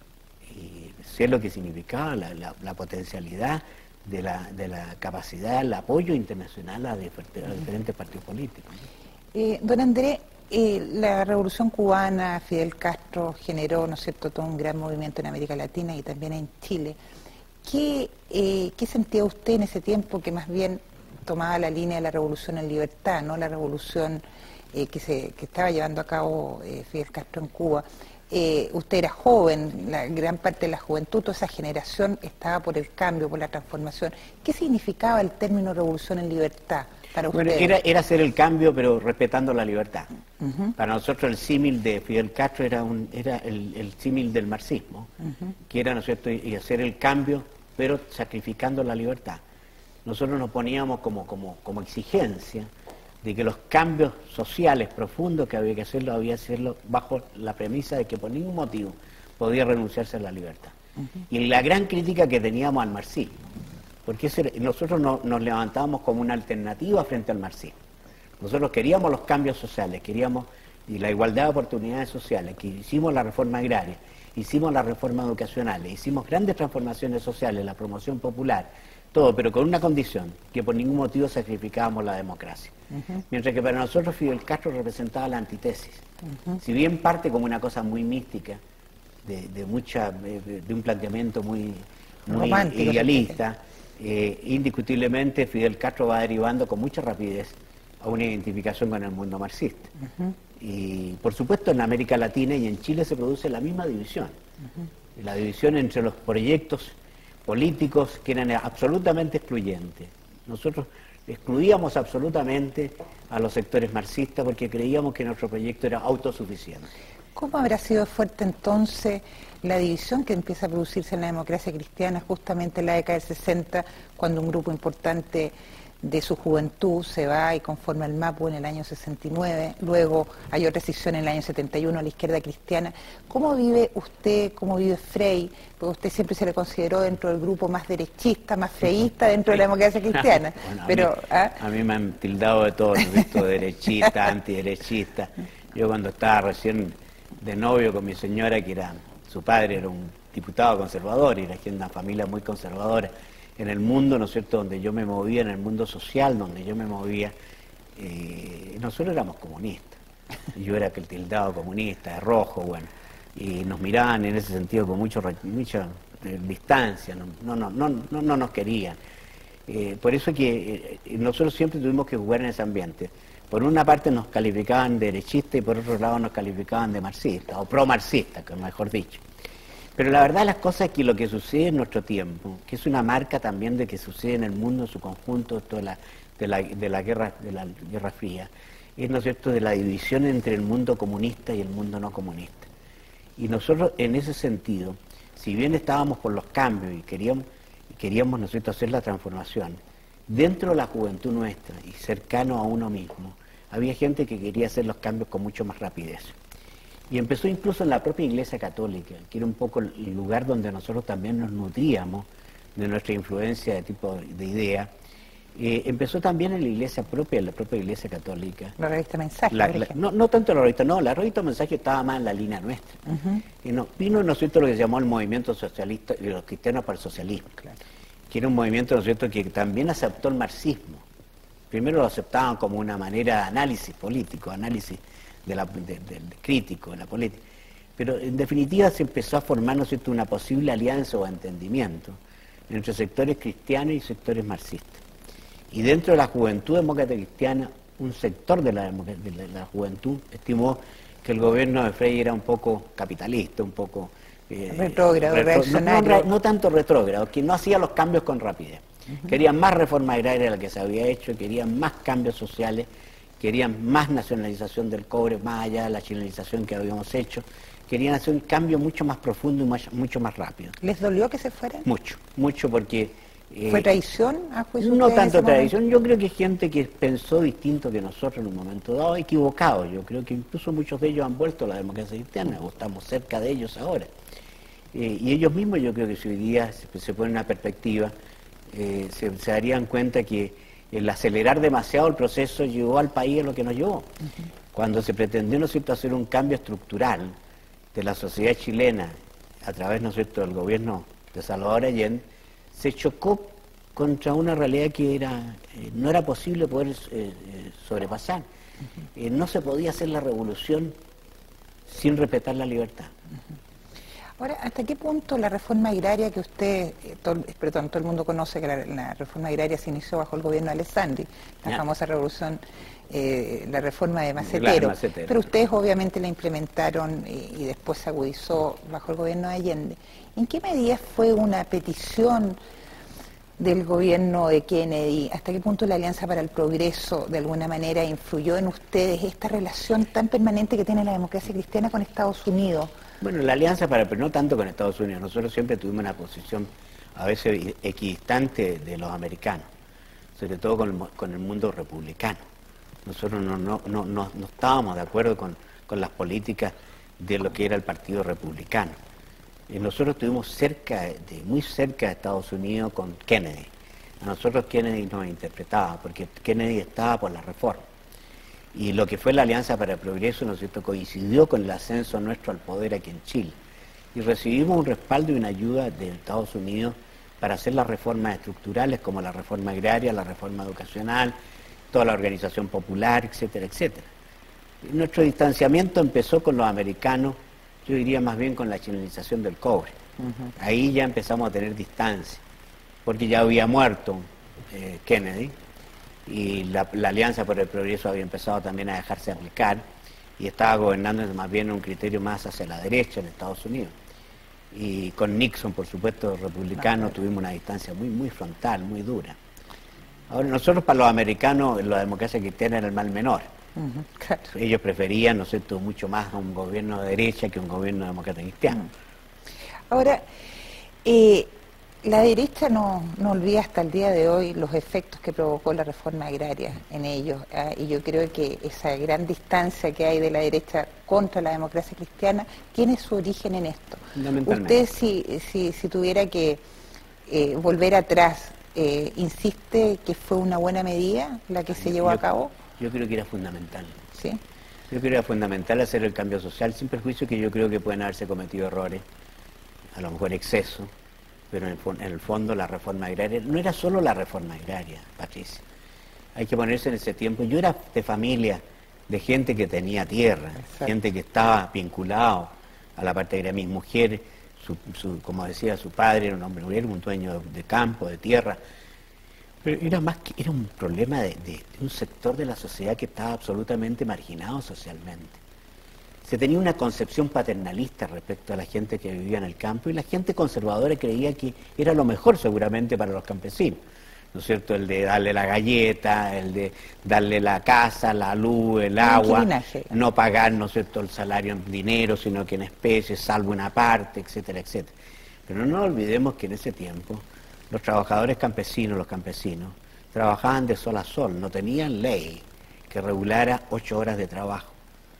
Speaker 4: y sé lo que significaba la, la, la potencialidad de la, de la capacidad, el apoyo internacional a, de, a diferentes partidos políticos.
Speaker 1: Eh, don Andrés, eh, la Revolución Cubana, Fidel Castro generó, ¿no es cierto?, todo un gran movimiento en América Latina y también en Chile. ¿Qué, eh, ¿qué sentía usted en ese tiempo que más bien tomaba la línea de la revolución en libertad, no la revolución eh, que, se, que estaba llevando a cabo eh, Fidel Castro en Cuba? Eh, usted era joven, la gran parte de la juventud, toda esa generación estaba por el cambio, por la transformación. ¿Qué significaba el término revolución en libertad para usted?
Speaker 4: Bueno, era, era hacer el cambio, pero respetando la libertad. Uh-huh. Para nosotros el símil de Fidel Castro era, un, era el, el símil del marxismo, uh-huh. que era, ¿no es cierto?, y hacer el cambio, pero sacrificando la libertad. Nosotros nos poníamos como, como, como exigencia de que los cambios sociales profundos que había que hacerlo, había que hacerlo bajo la premisa de que por ningún motivo podía renunciarse a la libertad. Uh-huh. Y la gran crítica que teníamos al marxismo, porque ese, nosotros no, nos levantábamos como una alternativa frente al marxismo. Nosotros queríamos los cambios sociales, queríamos y la igualdad de oportunidades sociales, que hicimos la reforma agraria, hicimos la reforma educacional, hicimos grandes transformaciones sociales, la promoción popular, todo, pero con una condición, que por ningún motivo sacrificábamos la democracia. Uh-huh. Mientras que para nosotros Fidel Castro representaba la antítesis. Uh-huh. Si bien parte como una cosa muy mística, de, de, mucha, de, de un planteamiento muy, muy idealista, eh, indiscutiblemente Fidel Castro va derivando con mucha rapidez a una identificación con el mundo marxista. Uh-huh. Y por supuesto en América Latina y en Chile se produce la misma división. Uh-huh. La división entre los proyectos políticos que eran absolutamente excluyentes. Nosotros excluíamos absolutamente a los sectores marxistas porque creíamos que nuestro proyecto era autosuficiente.
Speaker 1: ¿Cómo habrá sido fuerte entonces la división que empieza a producirse en la democracia cristiana justamente en la década del sesenta, cuando un grupo importante de su juventud se va y conforma el MAPU en el año sesenta y nueve, luego hay otra decisión en el año setenta y uno a la izquierda cristiana? ¿Cómo vive usted, cómo vive Frei? Porque usted siempre se le consideró dentro del grupo más derechista, más freísta dentro de la democracia cristiana.
Speaker 4: Bueno,
Speaker 1: pero
Speaker 4: a mí,
Speaker 1: ¿ah?
Speaker 4: a mí me han tildado de todo, visto derechista, antiderechista. Yo cuando estaba recién de novio con mi señora, que era, su padre era un diputado conservador y era de una familia muy conservadora, en el mundo, ¿no es cierto?, donde yo me movía, en el mundo social donde yo me movía, eh, nosotros éramos comunistas. Yo era aquel tildado comunista, de rojo, bueno, y nos miraban en ese sentido con mucho, mucha eh, distancia, no, no, no, no, no nos querían. Eh, por eso que eh, nosotros siempre tuvimos que jugar en ese ambiente. Por una parte nos calificaban de derechistas y por otro lado nos calificaban de marxistas, o pro-marxistas, que mejor dicho. Pero la verdad las cosas es que lo que sucede en nuestro tiempo, que es una marca también de que sucede en el mundo en su conjunto, toda la, de, la, de, la guerra, de la Guerra Fría, es, ¿no es cierto?, de la división entre el mundo comunista y el mundo no comunista. Y nosotros en ese sentido, si bien estábamos por los cambios y queríamos, queríamos ¿no es cierto?, hacer la transformación, dentro de la juventud nuestra y cercano a uno mismo, había gente que quería hacer los cambios con mucho más rapidez. Y empezó incluso en la propia Iglesia Católica, que era un poco el lugar donde nosotros también nos nutríamos de nuestra influencia de tipo de idea. Eh, empezó también en la Iglesia propia, en la propia Iglesia Católica.
Speaker 1: La revista Mensaje,
Speaker 4: la,
Speaker 1: por
Speaker 4: la,
Speaker 1: ejemplo.
Speaker 4: no, no tanto la revista, no, la revista Mensaje estaba más en la línea nuestra. Uh-huh. Y no, vino, ¿no es cierto?, lo que se llamó el movimiento socialista, y los cristianos para el socialismo, claro, que era un movimiento, ¿no es cierto?, que también aceptó el marxismo. Primero lo aceptaban como una manera de análisis político, análisis de la, de, de, de crítico de la política, pero en definitiva se empezó a formar, ¿no es cierto?, una posible alianza o entendimiento entre sectores cristianos y sectores marxistas. Y dentro de la juventud demócrata cristiana, un sector de la, de la, de la juventud estimó que el gobierno de Frei era un poco capitalista, un poco
Speaker 1: eh, retrógrado,
Speaker 4: retro,
Speaker 1: reaccionario.
Speaker 4: No, no, no tanto retrógrado, que no hacía los cambios con rapidez. Uh-huh. Querían más reforma agraria de la que se había hecho, querían más cambios sociales, querían más nacionalización del cobre, más allá de la chilenización que habíamos hecho, querían hacer un cambio mucho más profundo y más, mucho más rápido.
Speaker 1: ¿Les dolió que se fueran?
Speaker 4: Mucho, mucho porque...
Speaker 1: Eh, ¿Fue traición a juicio
Speaker 4: No
Speaker 1: de
Speaker 4: tanto traición,
Speaker 1: momento?
Speaker 4: Yo creo que hay gente que pensó distinto que nosotros en un momento dado, equivocado. Yo creo que incluso muchos de ellos han vuelto a la democracia cristiana, o estamos cerca de ellos ahora. Eh, y ellos mismos yo creo que si hoy día se, se pone una perspectiva, eh, se, se darían cuenta que el acelerar demasiado el proceso llevó al país a lo que nos llevó. Uh-huh. Cuando se pretendió, ¿no es cierto?, hacer un cambio estructural de la sociedad chilena a través, ¿no es cierto?, del gobierno de Salvador Allende, se chocó contra una realidad que era eh, no era posible poder eh, sobrepasar. Uh-huh. eh, no se podía hacer la revolución sin respetar la libertad.
Speaker 1: Uh-huh. Ahora, ¿hasta qué punto la reforma agraria que usted, eh, todo, perdón, todo el mundo conoce que la, la reforma agraria se inició bajo el gobierno de Alessandri, la ya. famosa revolución, eh, la reforma de Macetero, Macetero, pero ustedes obviamente la implementaron y, y después se agudizó bajo el gobierno de Allende. ¿En qué medida fue una petición del gobierno de Kennedy? ¿Hasta qué punto la Alianza para el Progreso de alguna manera influyó en ustedes esta relación tan permanente que tiene la democracia cristiana con Estados Unidos?
Speaker 4: Bueno, la Alianza para, pero no tanto con Estados Unidos. Nosotros siempre tuvimos una posición a veces equidistante de los americanos, sobre todo con el, con el mundo republicano. Nosotros no, no, no, no, no estábamos de acuerdo con, con las políticas de lo que era el Partido Republicano. Y nosotros estuvimos cerca, de, muy cerca de Estados Unidos con Kennedy. A nosotros Kennedy nos interpretaba, porque Kennedy estaba por la reforma. Y lo que fue la Alianza para el Progreso, ¿no es cierto?, coincidió con el ascenso nuestro al poder aquí en Chile. Y recibimos un respaldo y una ayuda de Estados Unidos para hacer las reformas estructurales, como la reforma agraria, la reforma educacional, toda la organización popular, etcétera, etcétera. Y nuestro distanciamiento empezó con los americanos, yo diría más bien con la chilenización del cobre. Uh-huh. Ahí ya empezamos a tener distancia, porque ya había muerto eh, Kennedy, y la, la Alianza por el Progreso había empezado también a dejarse aplicar, y estaba gobernando más bien un criterio más hacia la derecha en Estados Unidos. Y con Nixon, por supuesto, republicano, no, tuvimos una distancia muy, muy frontal, muy dura. Ahora, nosotros para los americanos, la democracia cristiana era el mal menor. Uh-huh, claro. Ellos preferían, ¿no es cierto?, mucho más a un gobierno de derecha que un gobierno demócrata cristiano.
Speaker 1: Uh-huh. Ahora, eh, la derecha no, no olvida hasta el día de hoy los efectos que provocó la reforma agraria en ellos, ¿eh? Y yo creo que esa gran distancia que hay de la derecha contra la democracia cristiana tiene su origen en esto. Usted, si, si, si tuviera que eh, volver atrás, eh, ¿insiste que fue una buena medida la que se llevó
Speaker 4: yo,
Speaker 1: a cabo?
Speaker 4: Yo creo que era fundamental.
Speaker 1: ¿Sí?
Speaker 4: Yo creo que era fundamental hacer el cambio social, sin perjuicio que yo creo que pueden haberse cometido errores, a lo mejor exceso, pero en el, en el fondo la reforma agraria, no era solo la reforma agraria, Patricia. Hay que ponerse en ese tiempo. Yo era de familia, de gente que tenía tierra, exacto, gente que estaba vinculado a la parte agraria. Mis mujeres, su, su, como decía su padre, era un hombre obrero, un dueño de, de campo, de tierra. Pero era más que, era un problema de, de, de un sector de la sociedad que estaba absolutamente marginado socialmente. Se tenía una concepción paternalista respecto a la gente que vivía en el campo, y la gente conservadora creía que era lo mejor seguramente para los campesinos, ¿no es cierto? El de darle la galleta, el de darle la casa, la luz, el agua, no pagar, ¿no es cierto?, el salario en dinero, sino que en especies, salvo una parte, etcétera, etcétera. Pero no olvidemos que en ese tiempo los trabajadores campesinos, los campesinos, trabajaban de sol a sol, no tenían ley que regulara ocho horas de trabajo.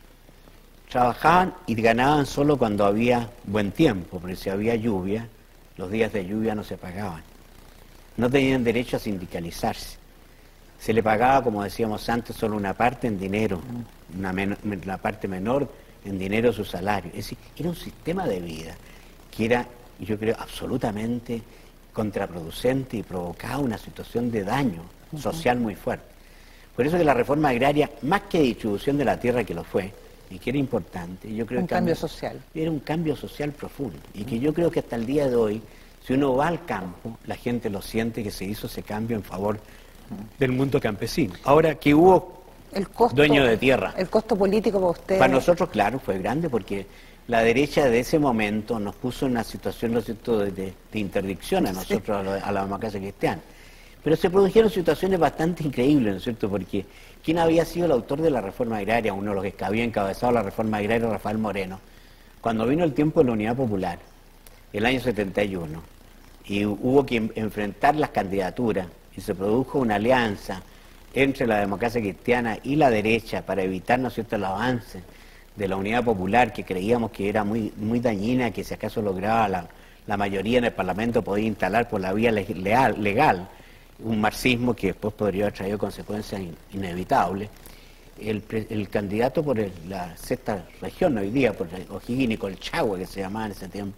Speaker 4: Trabajaban y ganaban solo cuando había buen tiempo, porque si había lluvia, los días de lluvia no se pagaban. No tenían derecho a sindicalizarse. Se le pagaba, como decíamos antes, solo una parte en dinero, una, men una parte menor en dinero su salario. Es decir, era un sistema de vida que era, yo creo, absolutamente contraproducente y provocaba una situación de daño social muy fuerte. Por eso que la reforma agraria, más que distribución de la tierra, que lo fue, y que era importante, yo creo
Speaker 1: un
Speaker 4: que
Speaker 1: cambio social.
Speaker 4: Era un cambio social profundo, y que yo creo que hasta el día de hoy, si uno va al campo, la gente lo siente que se hizo ese cambio en favor del mundo campesino. Ahora, que hubo
Speaker 1: el costo,
Speaker 4: dueño de tierra.
Speaker 1: El costo político para ustedes.
Speaker 4: Para nosotros, claro, fue grande, porque la derecha de ese momento nos puso en una situación, ¿no es cierto?, de, de, de interdicción a nosotros, sí, a, lo, a la democracia cristiana. Pero se produjeron situaciones bastante increíbles, ¿no es cierto?, porque ¿quién había sido el autor de la reforma agraria? Uno de los que había encabezado la reforma agraria, Rafael Moreno. Cuando vino el tiempo de la Unidad Popular, el año setenta y uno, y hubo que enfrentar las candidaturas, y se produjo una alianza entre la democracia cristiana y la derecha para evitar, ¿no es cierto?, el avance de la Unidad Popular, que creíamos que era muy, muy dañina, que si acaso lograba la, la mayoría en el Parlamento podía instalar por la vía legal, legal un marxismo que después podría haber traído consecuencias in, inevitables. El, el candidato por el, la sexta región hoy día, por O'Higgins y Colchagua, que se llamaba en ese tiempo,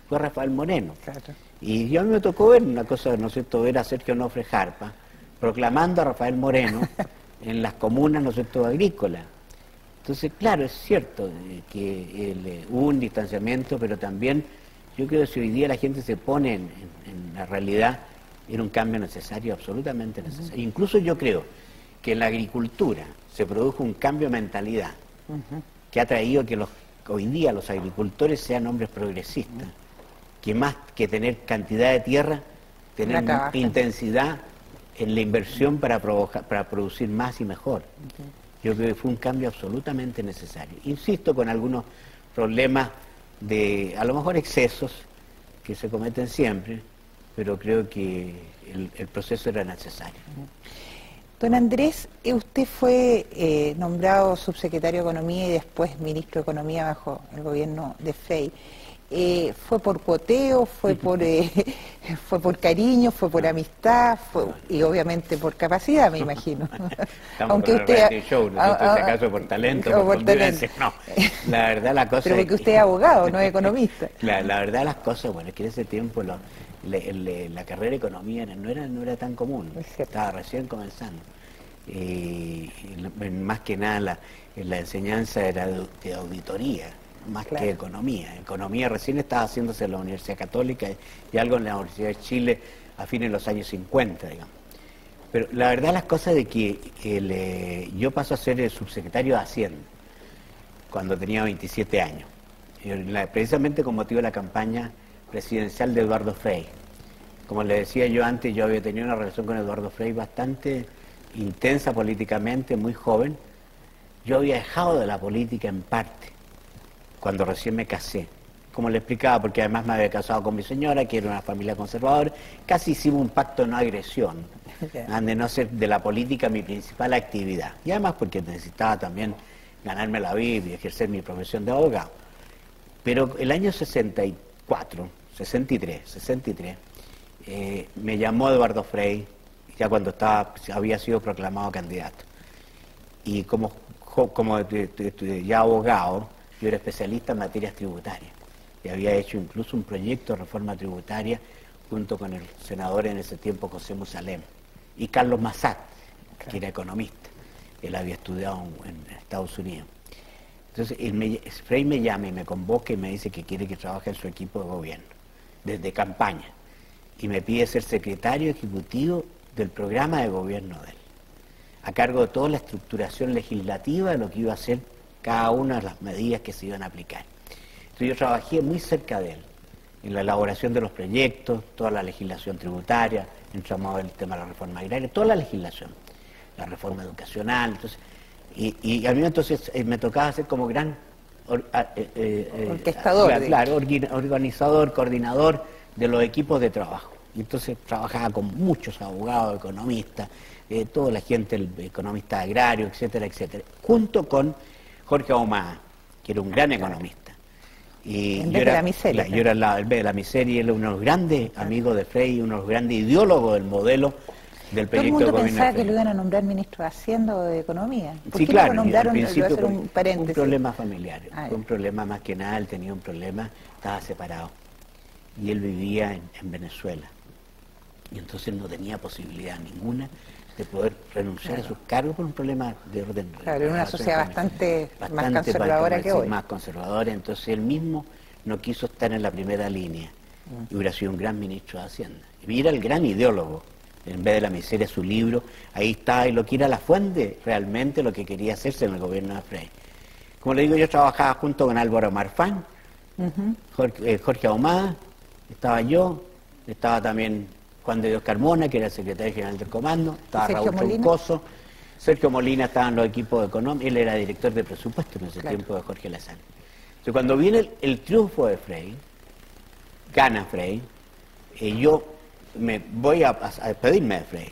Speaker 4: fue Rafael Moreno.
Speaker 1: Claro.
Speaker 4: Y yo a mí me tocó ver una cosa, ¿no es cierto?, ver a Sergio Onofre Jarpa proclamando a Rafael Moreno en las comunas, ¿no es cierto?, agrícolas. Entonces, claro, es cierto eh, que el, eh, hubo un distanciamiento, pero también yo creo que si hoy día la gente se pone en, en, en la realidad, era un cambio necesario, absolutamente necesario. Uh-huh. Incluso yo creo que en la agricultura se produjo un cambio de mentalidad uh-huh. que ha traído que los, hoy día los agricultores sean hombres progresistas, uh-huh. que más que tener cantidad de tierra, tener intensidad en la inversión para, provocar, para producir más y mejor. Uh-huh. Yo creo que fue un cambio absolutamente necesario. Insisto, con algunos problemas de, a lo mejor, excesos que se cometen siempre, pero creo que el, el proceso era necesario.
Speaker 1: Don Andrés, usted fue eh, nombrado subsecretario de Economía y después ministro de Economía bajo el gobierno de Frei. Eh, ¿Fue por cuoteo, fue por eh, fue por cariño, fue por amistad, fue, y obviamente por capacidad, me imagino?
Speaker 4: Aunque usted show, no sé si acaso por talento, por, por talento. No, la verdad la cosa.
Speaker 1: Pero porque usted es abogado, no es economista.
Speaker 4: La, la verdad las cosas, bueno, es que en ese tiempo lo, le, le, la carrera de economía no era no era tan común, estaba recién comenzando. Y, y más que nada la, la enseñanza era de, de auditoría, más claro. que economía. Economía recién estaba haciéndose en la Universidad Católica y algo en la Universidad de Chile a fines de los años cincuenta, digamos. Pero la verdad las cosas de que el, eh, yo paso a ser el subsecretario de Hacienda cuando tenía veintisiete años, y la, precisamente con motivo de la campaña presidencial de Eduardo Frei. Como le decía yo antes, yo había tenido una relación con Eduardo Frei bastante intensa políticamente, muy joven. Yo había dejado de la política en parte cuando recién me casé, como le explicaba, porque además me había casado con mi señora, que era una familia conservadora. Casi hicimos un pacto de no agresión, yeah. de no ser de la política mi principal actividad, y además porque necesitaba también ganarme la vida y ejercer mi profesión de abogado. Pero el año sesenta y cuatro, sesenta y tres, sesenta y tres, eh, me llamó Eduardo Frei, ya cuando estaba, había sido proclamado candidato, y como, como de, de, de, ya abogado, yo era especialista en materias tributarias y había hecho incluso un proyecto de reforma tributaria junto con el senador en ese tiempo José Musalem y Carlos Massat, claro. que era economista. Él había estudiado en Estados Unidos. Entonces, él me, Frei me llama y me convoca y me dice que quiere que trabaje en su equipo de gobierno, desde campaña, y me pide ser secretario ejecutivo del programa de gobierno de él, a cargo de toda la estructuración legislativa de lo que iba a ser cada una de las medidas que se iban a aplicar. Entonces yo trabajé muy cerca de él, en la elaboración de los proyectos, toda la legislación tributaria, entramos a ver el tema de la reforma agraria, toda la legislación, la reforma educacional, entonces, y, y a mí entonces eh, me tocaba ser como gran or, eh, eh,
Speaker 1: orquestador,
Speaker 4: eh, claro, organizador, coordinador de los equipos de trabajo. Y entonces trabajaba con muchos abogados, economistas, eh, toda la gente, el economista agrario, etcétera, etcétera, junto con Jorge Ahumada, que era un gran economista. Y
Speaker 1: en
Speaker 4: yo
Speaker 1: vez
Speaker 4: era,
Speaker 1: de la miseria.
Speaker 4: La, yo era la, en vez de la miseria, él era uno de los grandes amigos de Frei, uno de los grandes ideólogos del modelo del proyecto de gobierno.
Speaker 1: Todo el mundo pensaba que lo iban a nombrar ministro de Hacienda o de Economía. ¿Por
Speaker 4: sí,
Speaker 1: qué
Speaker 4: claro,
Speaker 1: lo nombraron?
Speaker 4: al principio
Speaker 1: hacer un, paréntesis.
Speaker 4: un problema familiar,
Speaker 1: ah,
Speaker 4: fue un problema más que nada, él tenía un problema, estaba separado. Y él vivía en, en Venezuela. Y entonces no tenía posibilidad ninguna de poder renunciar claro. a sus cargos por un problema de orden.
Speaker 1: Claro, en una sociedad bastante,
Speaker 4: bastante
Speaker 1: más conservadora que hoy.
Speaker 4: Más conservadora, entonces él mismo no quiso estar en la primera línea mm. y hubiera sido un gran ministro de Hacienda. Y era el gran ideólogo, en vez de la miseria, su libro, ahí está, y lo que era la fuente realmente lo que quería hacerse en el gobierno de Frei. Como le digo, yo trabajaba junto con Álvaro Marfán, uh-huh. Jorge, eh, Jorge Ahumada, estaba yo, estaba también Juan de Dios Carmona, que era el secretario general del comando, estaba Raúl Troncoso, Sergio Molina estaba en los equipos económicos, él era director de presupuesto en ese claro. tiempo de Jorge Lazán. Entonces cuando viene el, el triunfo de Frei, gana Frei, eh, yo me voy a, a despedirme de Frei.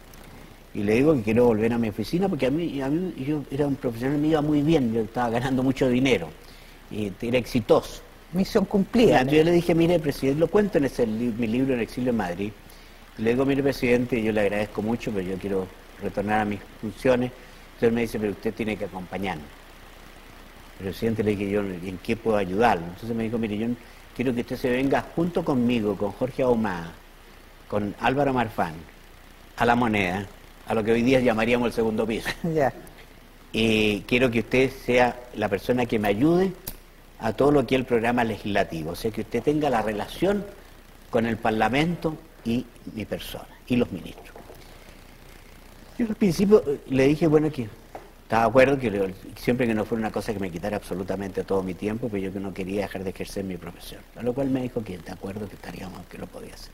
Speaker 4: Y le digo que quiero volver a mi oficina porque a mí, a mí yo era un profesional, me iba muy bien, yo estaba ganando mucho dinero, y era exitoso.
Speaker 1: Misión cumplida.
Speaker 4: Yo le dije, mire, presidente, lo cuento en ese, mi libro En exilio en Madrid. Le digo, mire, presidente, yo le agradezco mucho, pero yo quiero retornar a mis funciones. Entonces me dice, pero usted tiene que acompañarme. El presidente le dije, yo, ¿en qué puedo ayudarlo? Entonces me dijo, mire, yo quiero que usted se venga junto conmigo, con Jorge Ahumada, con Álvaro Marfán, a La Moneda, a lo que hoy día llamaríamos el segundo piso.
Speaker 1: Ya.
Speaker 4: Y quiero que usted sea la persona que me ayude a todo lo que es el programa legislativo, o sea, que usted tenga la relación con el Parlamento y mi persona, y los ministros. Yo al principio le dije, bueno, que estaba de acuerdo, que siempre que no fuera una cosa que me quitara absolutamente todo mi tiempo, pero yo que no quería dejar de ejercer mi profesión. A lo cual me dijo que de acuerdo, que estaríamos, que lo podía hacer.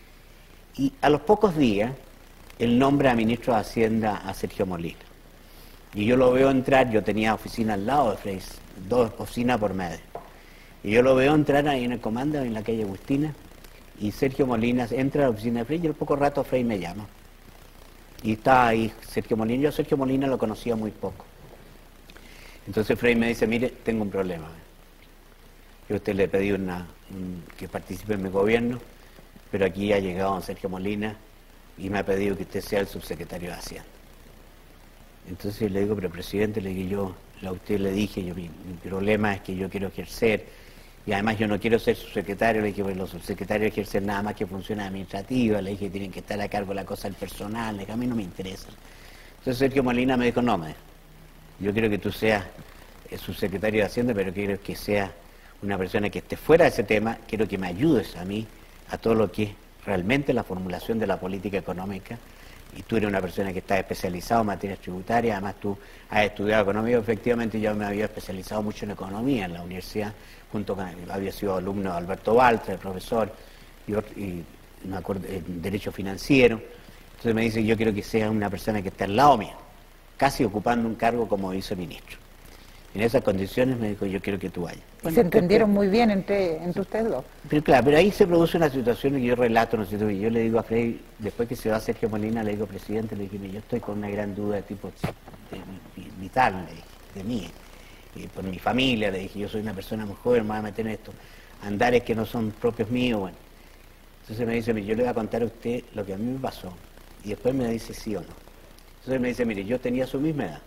Speaker 4: Y a los pocos días, él nombra a ministro de Hacienda a Sergio Molina. Y yo lo veo entrar, yo tenía oficina al lado de Frey, dos oficinas por medio. Y yo lo veo entrar ahí en el comando, en la calle Agustina, y Sergio Molina entra a la oficina de Frey y al poco rato Frey me llama. Y está ahí Sergio Molina. Yo a Sergio Molina lo conocía muy poco. Entonces Frey me dice, mire, tengo un problema. Yo a usted le pedí una, un, que participe en mi gobierno, pero aquí ha llegado don Sergio Molina y me ha pedido que usted sea el subsecretario de Hacienda. Entonces le digo, pero presidente, le dije yo, a usted le dije, yo, mi, mi problema es que yo quiero ejercer, y además yo no quiero ser subsecretario, le dije, pues los subsecretarios ejercen nada más que funciones administrativas, le dije, tienen que estar a cargo de la cosa del personal, le dije, a mí no me interesa. Entonces Sergio Molina me dijo, no, me, yo quiero que tú seas el subsecretario de Hacienda, pero quiero que seas una persona que esté fuera de ese tema, quiero que me ayudes a mí a todo lo que es realmente la formulación de la política económica. Y tú eres una persona que está especializada en materias tributarias, además tú has estudiado economía, efectivamente yo me había especializado mucho en economía en la universidad, junto con, había sido alumno de Alberto Baltra, el profesor, y, otro, y me acuerdo, en Derecho Financiero. Entonces me dice, yo quiero que seas una persona que esté al lado mío, casi ocupando un cargo como viceministro. En esas condiciones me dijo, yo quiero que tú vayas.
Speaker 1: Bueno, se entendieron muy bien entre, entre ustedes dos.
Speaker 4: Pero claro, pero ahí se produce una situación que yo relato, ¿no es cierto? Y yo le digo a Frey, después que se va Sergio Molina, le digo, presidente, le dije, yo estoy con una gran duda de tipo de, de, vital, le dije, de mí, y por mi familia, le dije, yo soy una persona muy joven, me voy a meter en esto, andares que no son propios míos, bueno. Entonces me dice, yo le voy a contar a usted lo que a mí me pasó, y después me dice sí o no. Entonces me dice, mire, yo tenía su misma edad,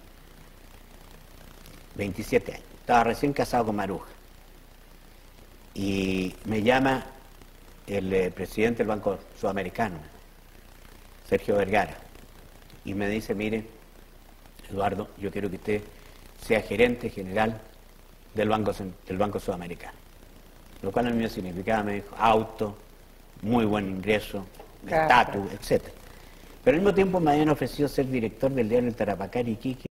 Speaker 4: veintisiete años, estaba recién casado con Maruja. Y me llama el eh, presidente del Banco Sudamericano, Sergio Vergara, y me dice, mire, Eduardo, yo quiero que usted sea gerente general del Banco, del Banco Sudamericano. Lo cual a mí me significaba, me dijo, auto, muy buen ingreso, estatus, etcétera. Pero al mismo tiempo me habían ofrecido ser director del diario El Tarapacá y Iquique,